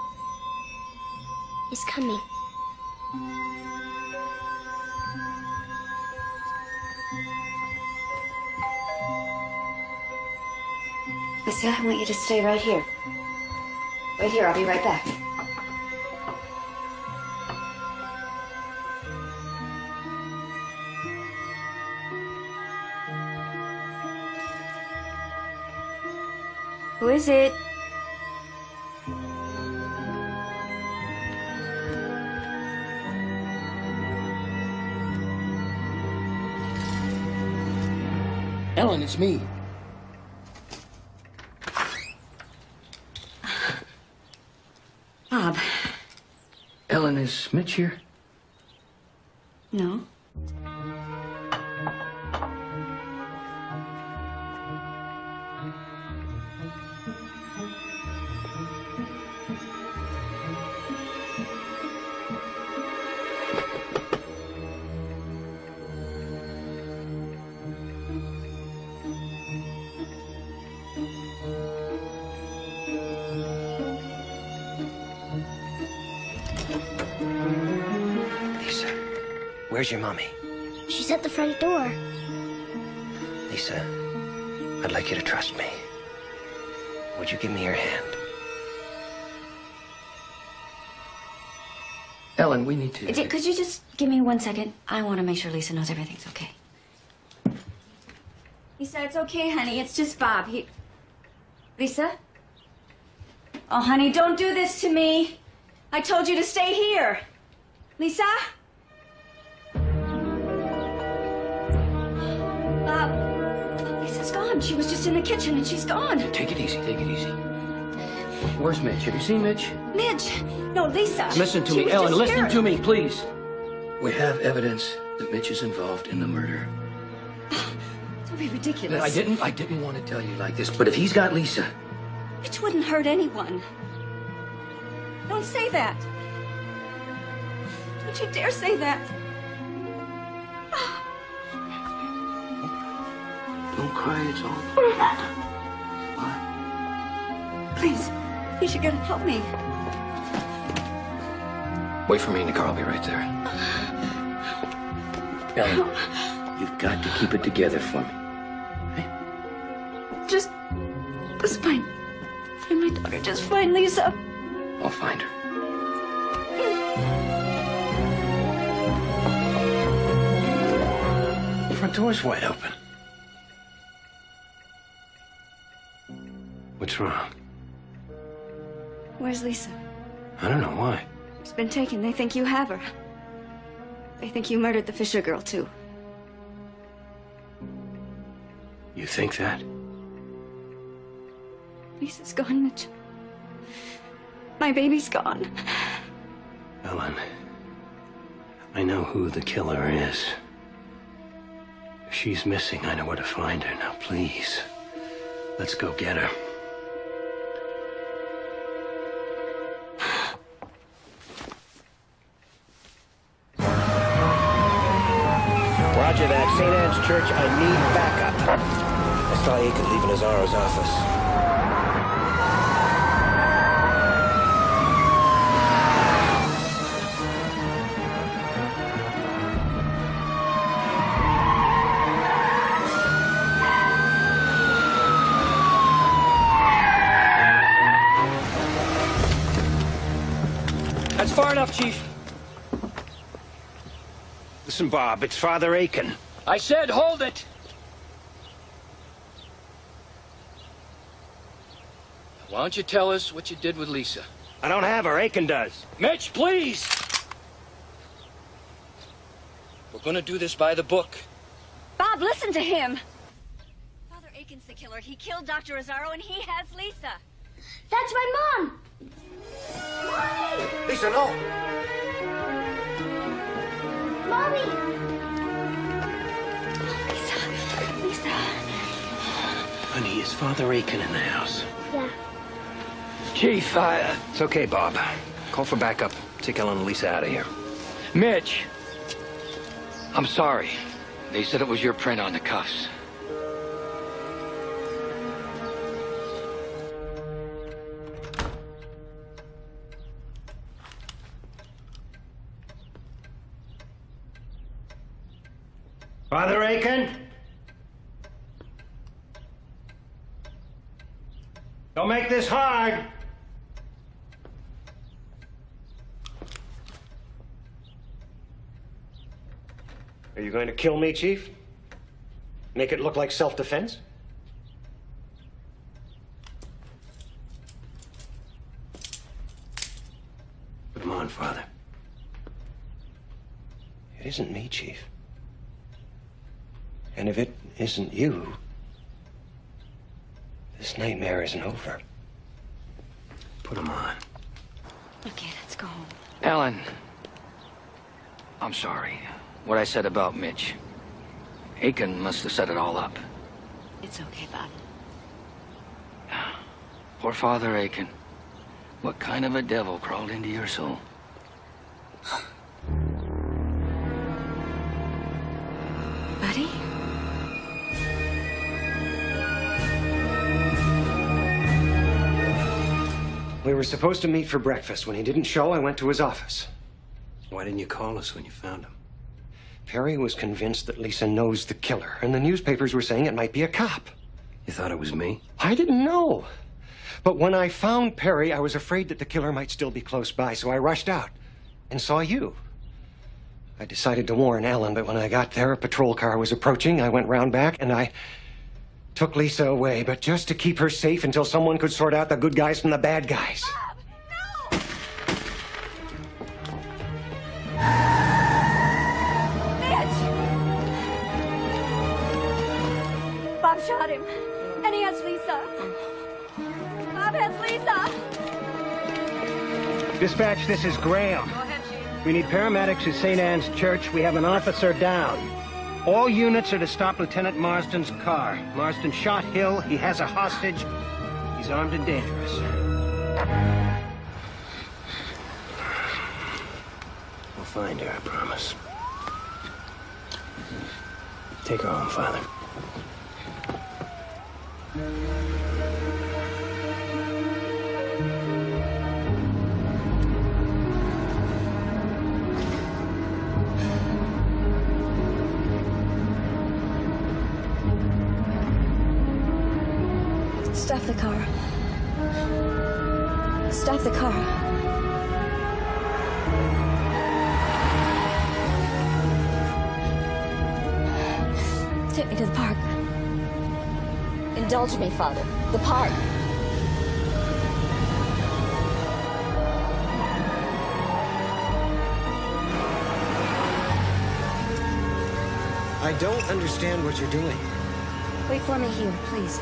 He's coming. Lisa, I want you to stay right here. Right here, I'll be right back. Who is it? Ellen, it's me. Bob. Ellen, is Mitch here? No. Lisa, where's your mommy? She's at the front door. Lisa, I'd like you to trust me. Would you give me your hand? Ellen, we need to... J- Could you just give me one second? I want to make sure Lisa knows everything's okay. Lisa, it's okay, honey. It's just Bob. He... Lisa? Oh, honey, don't do this to me. I told you to stay here. Lisa? Bob. Lisa's gone. She was just in the kitchen and she's gone. Take it easy, take it easy. Where's Mitch? Have you seen Mitch? Mitch. No, Lisa. Listen to She me, was Ellen. just Listen here. to me, please. We have evidence that Mitch is involved in the murder. Don't be ridiculous. I didn't. I didn't want to tell you like this, but if he's got Lisa, Mitch wouldn't hurt anyone. Don't say that. Don't you dare say that. don't cry. It's all. Please. Please, you gotta help me. Wait for me in the car. I'll be right there. Ellen, you've got to keep it together for me. Just, just find, find my daughter. Just find Lisa. I'll find her. The front door's wide open. What's wrong? Where's Lisa? I don't know why. She's been taken. They think you have her. They think you murdered the Fisher girl, too. You think that? Lisa's gone, Mitch. My baby's gone. Ellen, I know who the killer is. If she's missing, I know where to find her. Now, please, let's go get her. Roger that. Saint Anne's Church, I need backup. I saw Aiken leaving Azzaro's office. That's far enough, Chief. Listen, Bob, it's Father Aiken. I said hold it! Why don't you tell us what you did with Lisa? I don't have her. Aiken does. Mitch, please! We're gonna do this by the book. Bob, listen to him. Father Aiken's the killer. He killed Doctor Azzaro, and he has Lisa. That's my mom! Mommy! Lisa, no! Mommy! Lisa, Lisa. Honey, is Father Aiken in the house? Yeah. Chief, I... It's okay, Bob. Call for backup. Take Ellen and Lisa out of here. Mitch! I'm sorry. They said it was your print on the cuffs. Father Aiken? Don't make this hard. Are you going to kill me, Chief? Make it look like self-defense? Come on, Father. It isn't me, Chief. And if it isn't you, this nightmare isn't over. Put him on. Okay, let's go home. Ellen, I'm sorry. What I said about Mitch. Aiken must have set it all up. It's okay, Bob. Poor Father Aiken. What kind of a devil crawled into your soul? Buddy? We were supposed to meet for breakfast. When he didn't show, I went to his office. Why didn't you call us when you found him? Perry was convinced that Lisa knows the killer, and the newspapers were saying it might be a cop. You thought it was me? I didn't know. But when I found Perry, I was afraid that the killer might still be close by, so I rushed out and saw you. I decided to warn Ellen, but when I got there, a patrol car was approaching. I went round back, and I took Lisa away, but just to keep her safe until someone could sort out the good guys from the bad guys. Bob, no! Mitch! Bob shot him, and he has Lisa. Bob has Lisa. Dispatch, this is Graham. Go ahead, Chief. We need paramedics at Saint Anne's Church. We have an officer down. All units are to stop Lieutenant Marsden's car. Marsden shot Hill. He has a hostage. He's armed and dangerous. We'll find her, I promise. Take her home, Father. Stop the car. Stop the car. Take me to the park. Indulge me, Father. The park. I don't understand what you're doing. Wait for me here, please.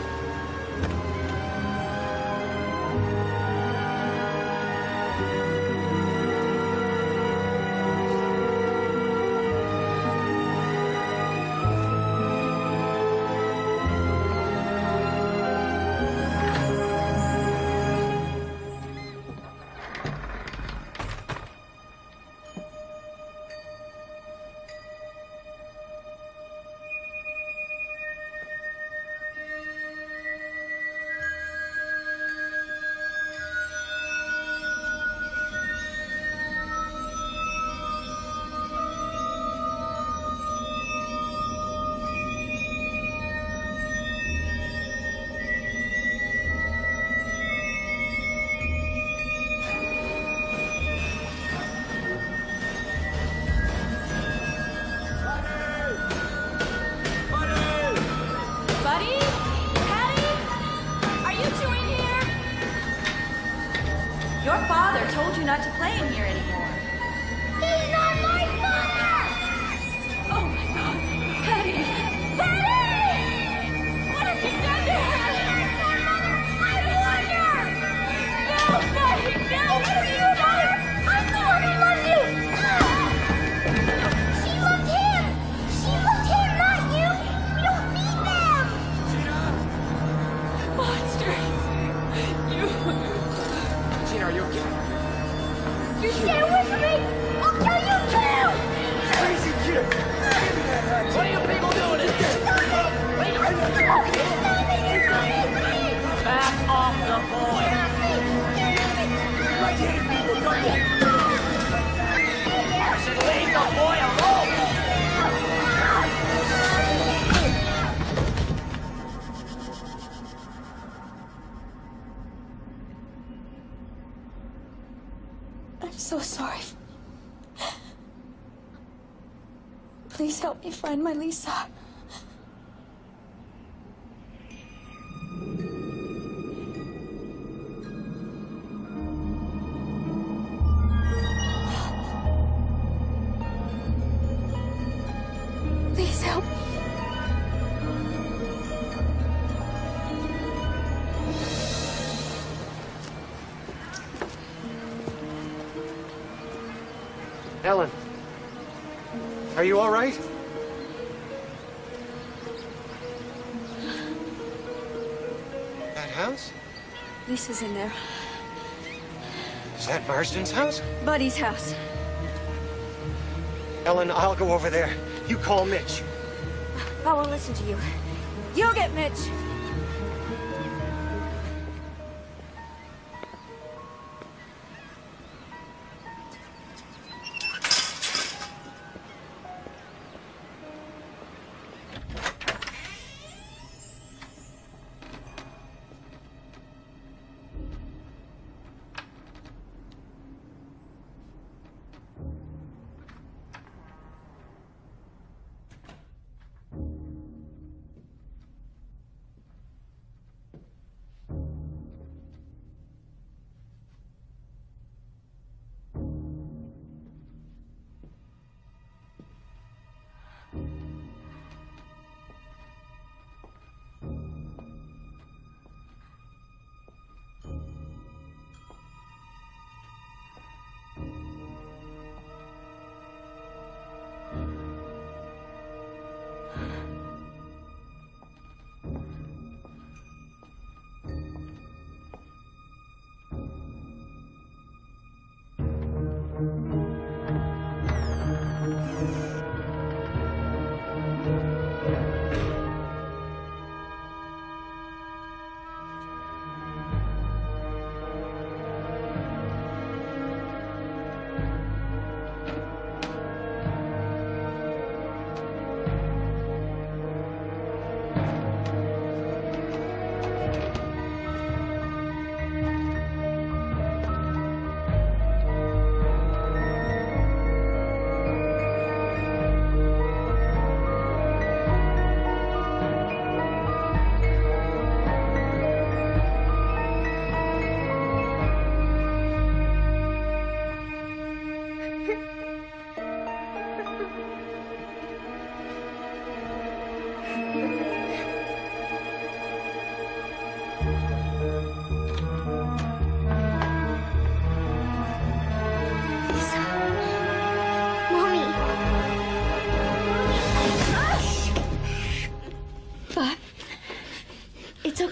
Your father told you not to play in here anymore. He's not my father! Oh my God. Patty! Patty! What have you done to her? I warned her! No, Patty, no! What are you about her? I'm the one who loves you! She loved him! She loved him, not you! We don't need them! Monsters! You... Gina, are you okay? You stay with me! I'll kill you too! Crazy kid! What are you people doing in here? Back off the boy! Right here, people, don't you? I said leave the boy alone! I'm so sorry. Please help me find my Lisa. Please help me. Ellen, are you all right? That house? Lisa's in there. Is that Marsden's house? Buddy's house. Ellen, I'll go over there. You call Mitch. I won't listen to you. You'll get Mitch.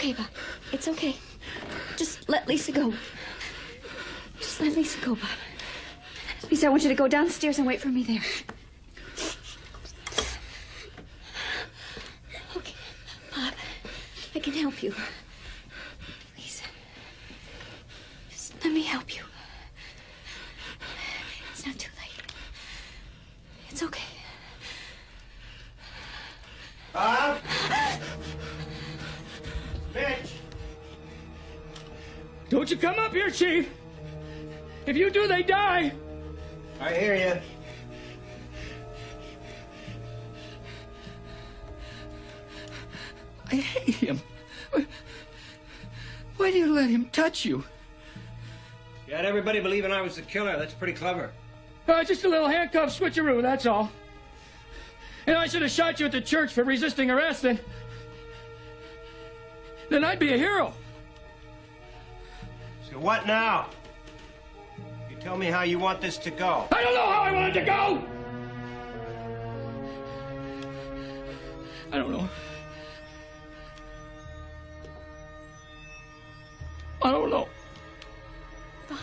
okay, Bob. It's okay. Just let Lisa go. Just let Lisa go, Bob. Lisa, I want you to go downstairs and wait for me there. Okay, Bob, I can help you. Lisa, just let me help you. It's not too late. It's okay. Bob? Mitch! Don't you come up here, Chief! If you do, they die! I hear you. I hate him. Why do you let him touch you? You had everybody believing I was the killer. That's pretty clever. Uh, just a little handcuff switcheroo, that's all. And I should have shot you at the church for resisting arrest, then... Then I'd be a hero. So what now? You tell me how you want this to go. I don't know how I want it to go! I don't know. I don't know. Bob.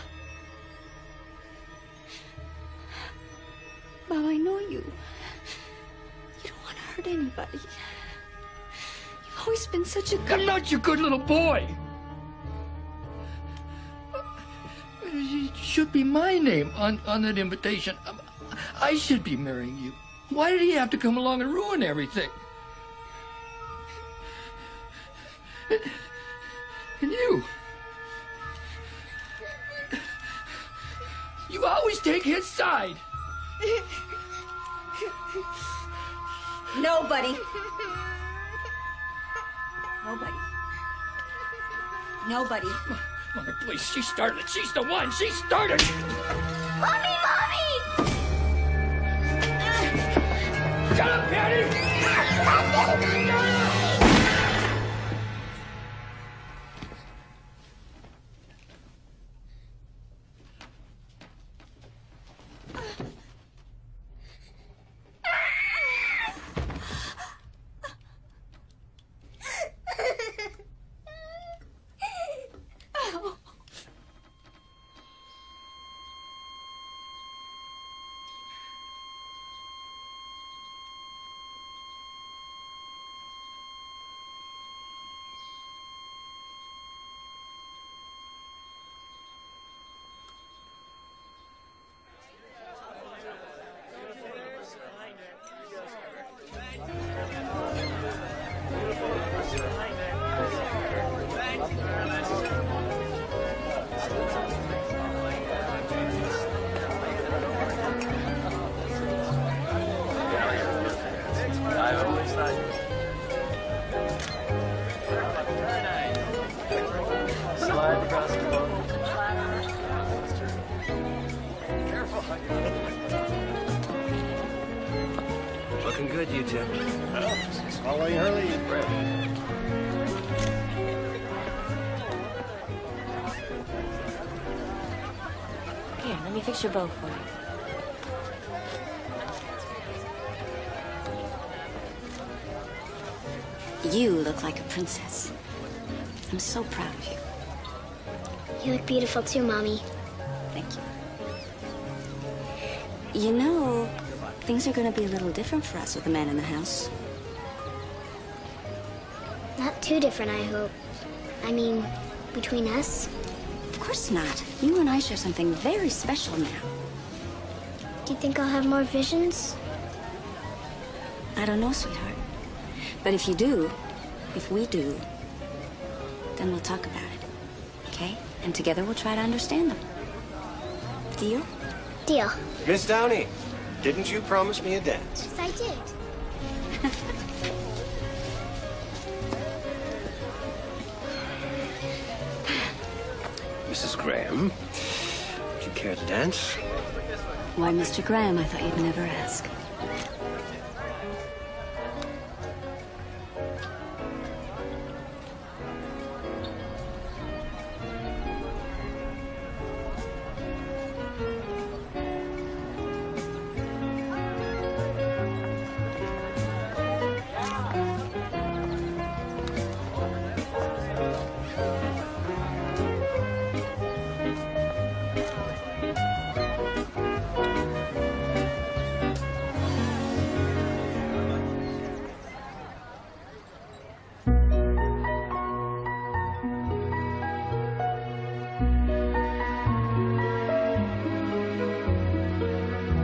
Bob, I know you. You don't want to hurt anybody. You've always been such a good... I'm not your good little boy. It should be my name on, on that invitation. I should be marrying you. Why did he have to come along and ruin everything? And, and you... You always take his side. Nobody. Nobody. Nobody. Mother, please, she started it. She's the one. She started it. Mommy, Mommy! Shut up, Patty! Slide across the boat. Careful. Looking good, you two. Following her lead, Brett. Here, let me fix your bow for you. You look like a princess. I'm so proud of you. You look beautiful too, Mommy. Thank you. You know, things are going to be a little different for us with the man in the house. Not too different, I hope. I mean, between us. Of course not. You and I share something very special now. Do you think I'll have more visions? I don't know, sweetheart. But if you do, if we do, then we'll talk about it, okay? And together we'll try to understand them. Deal? Deal. Miss Downey, didn't you promise me a dance? Yes, I did. Missus Graham, would you care to dance? Why, Mister Graham, I thought you'd never ask.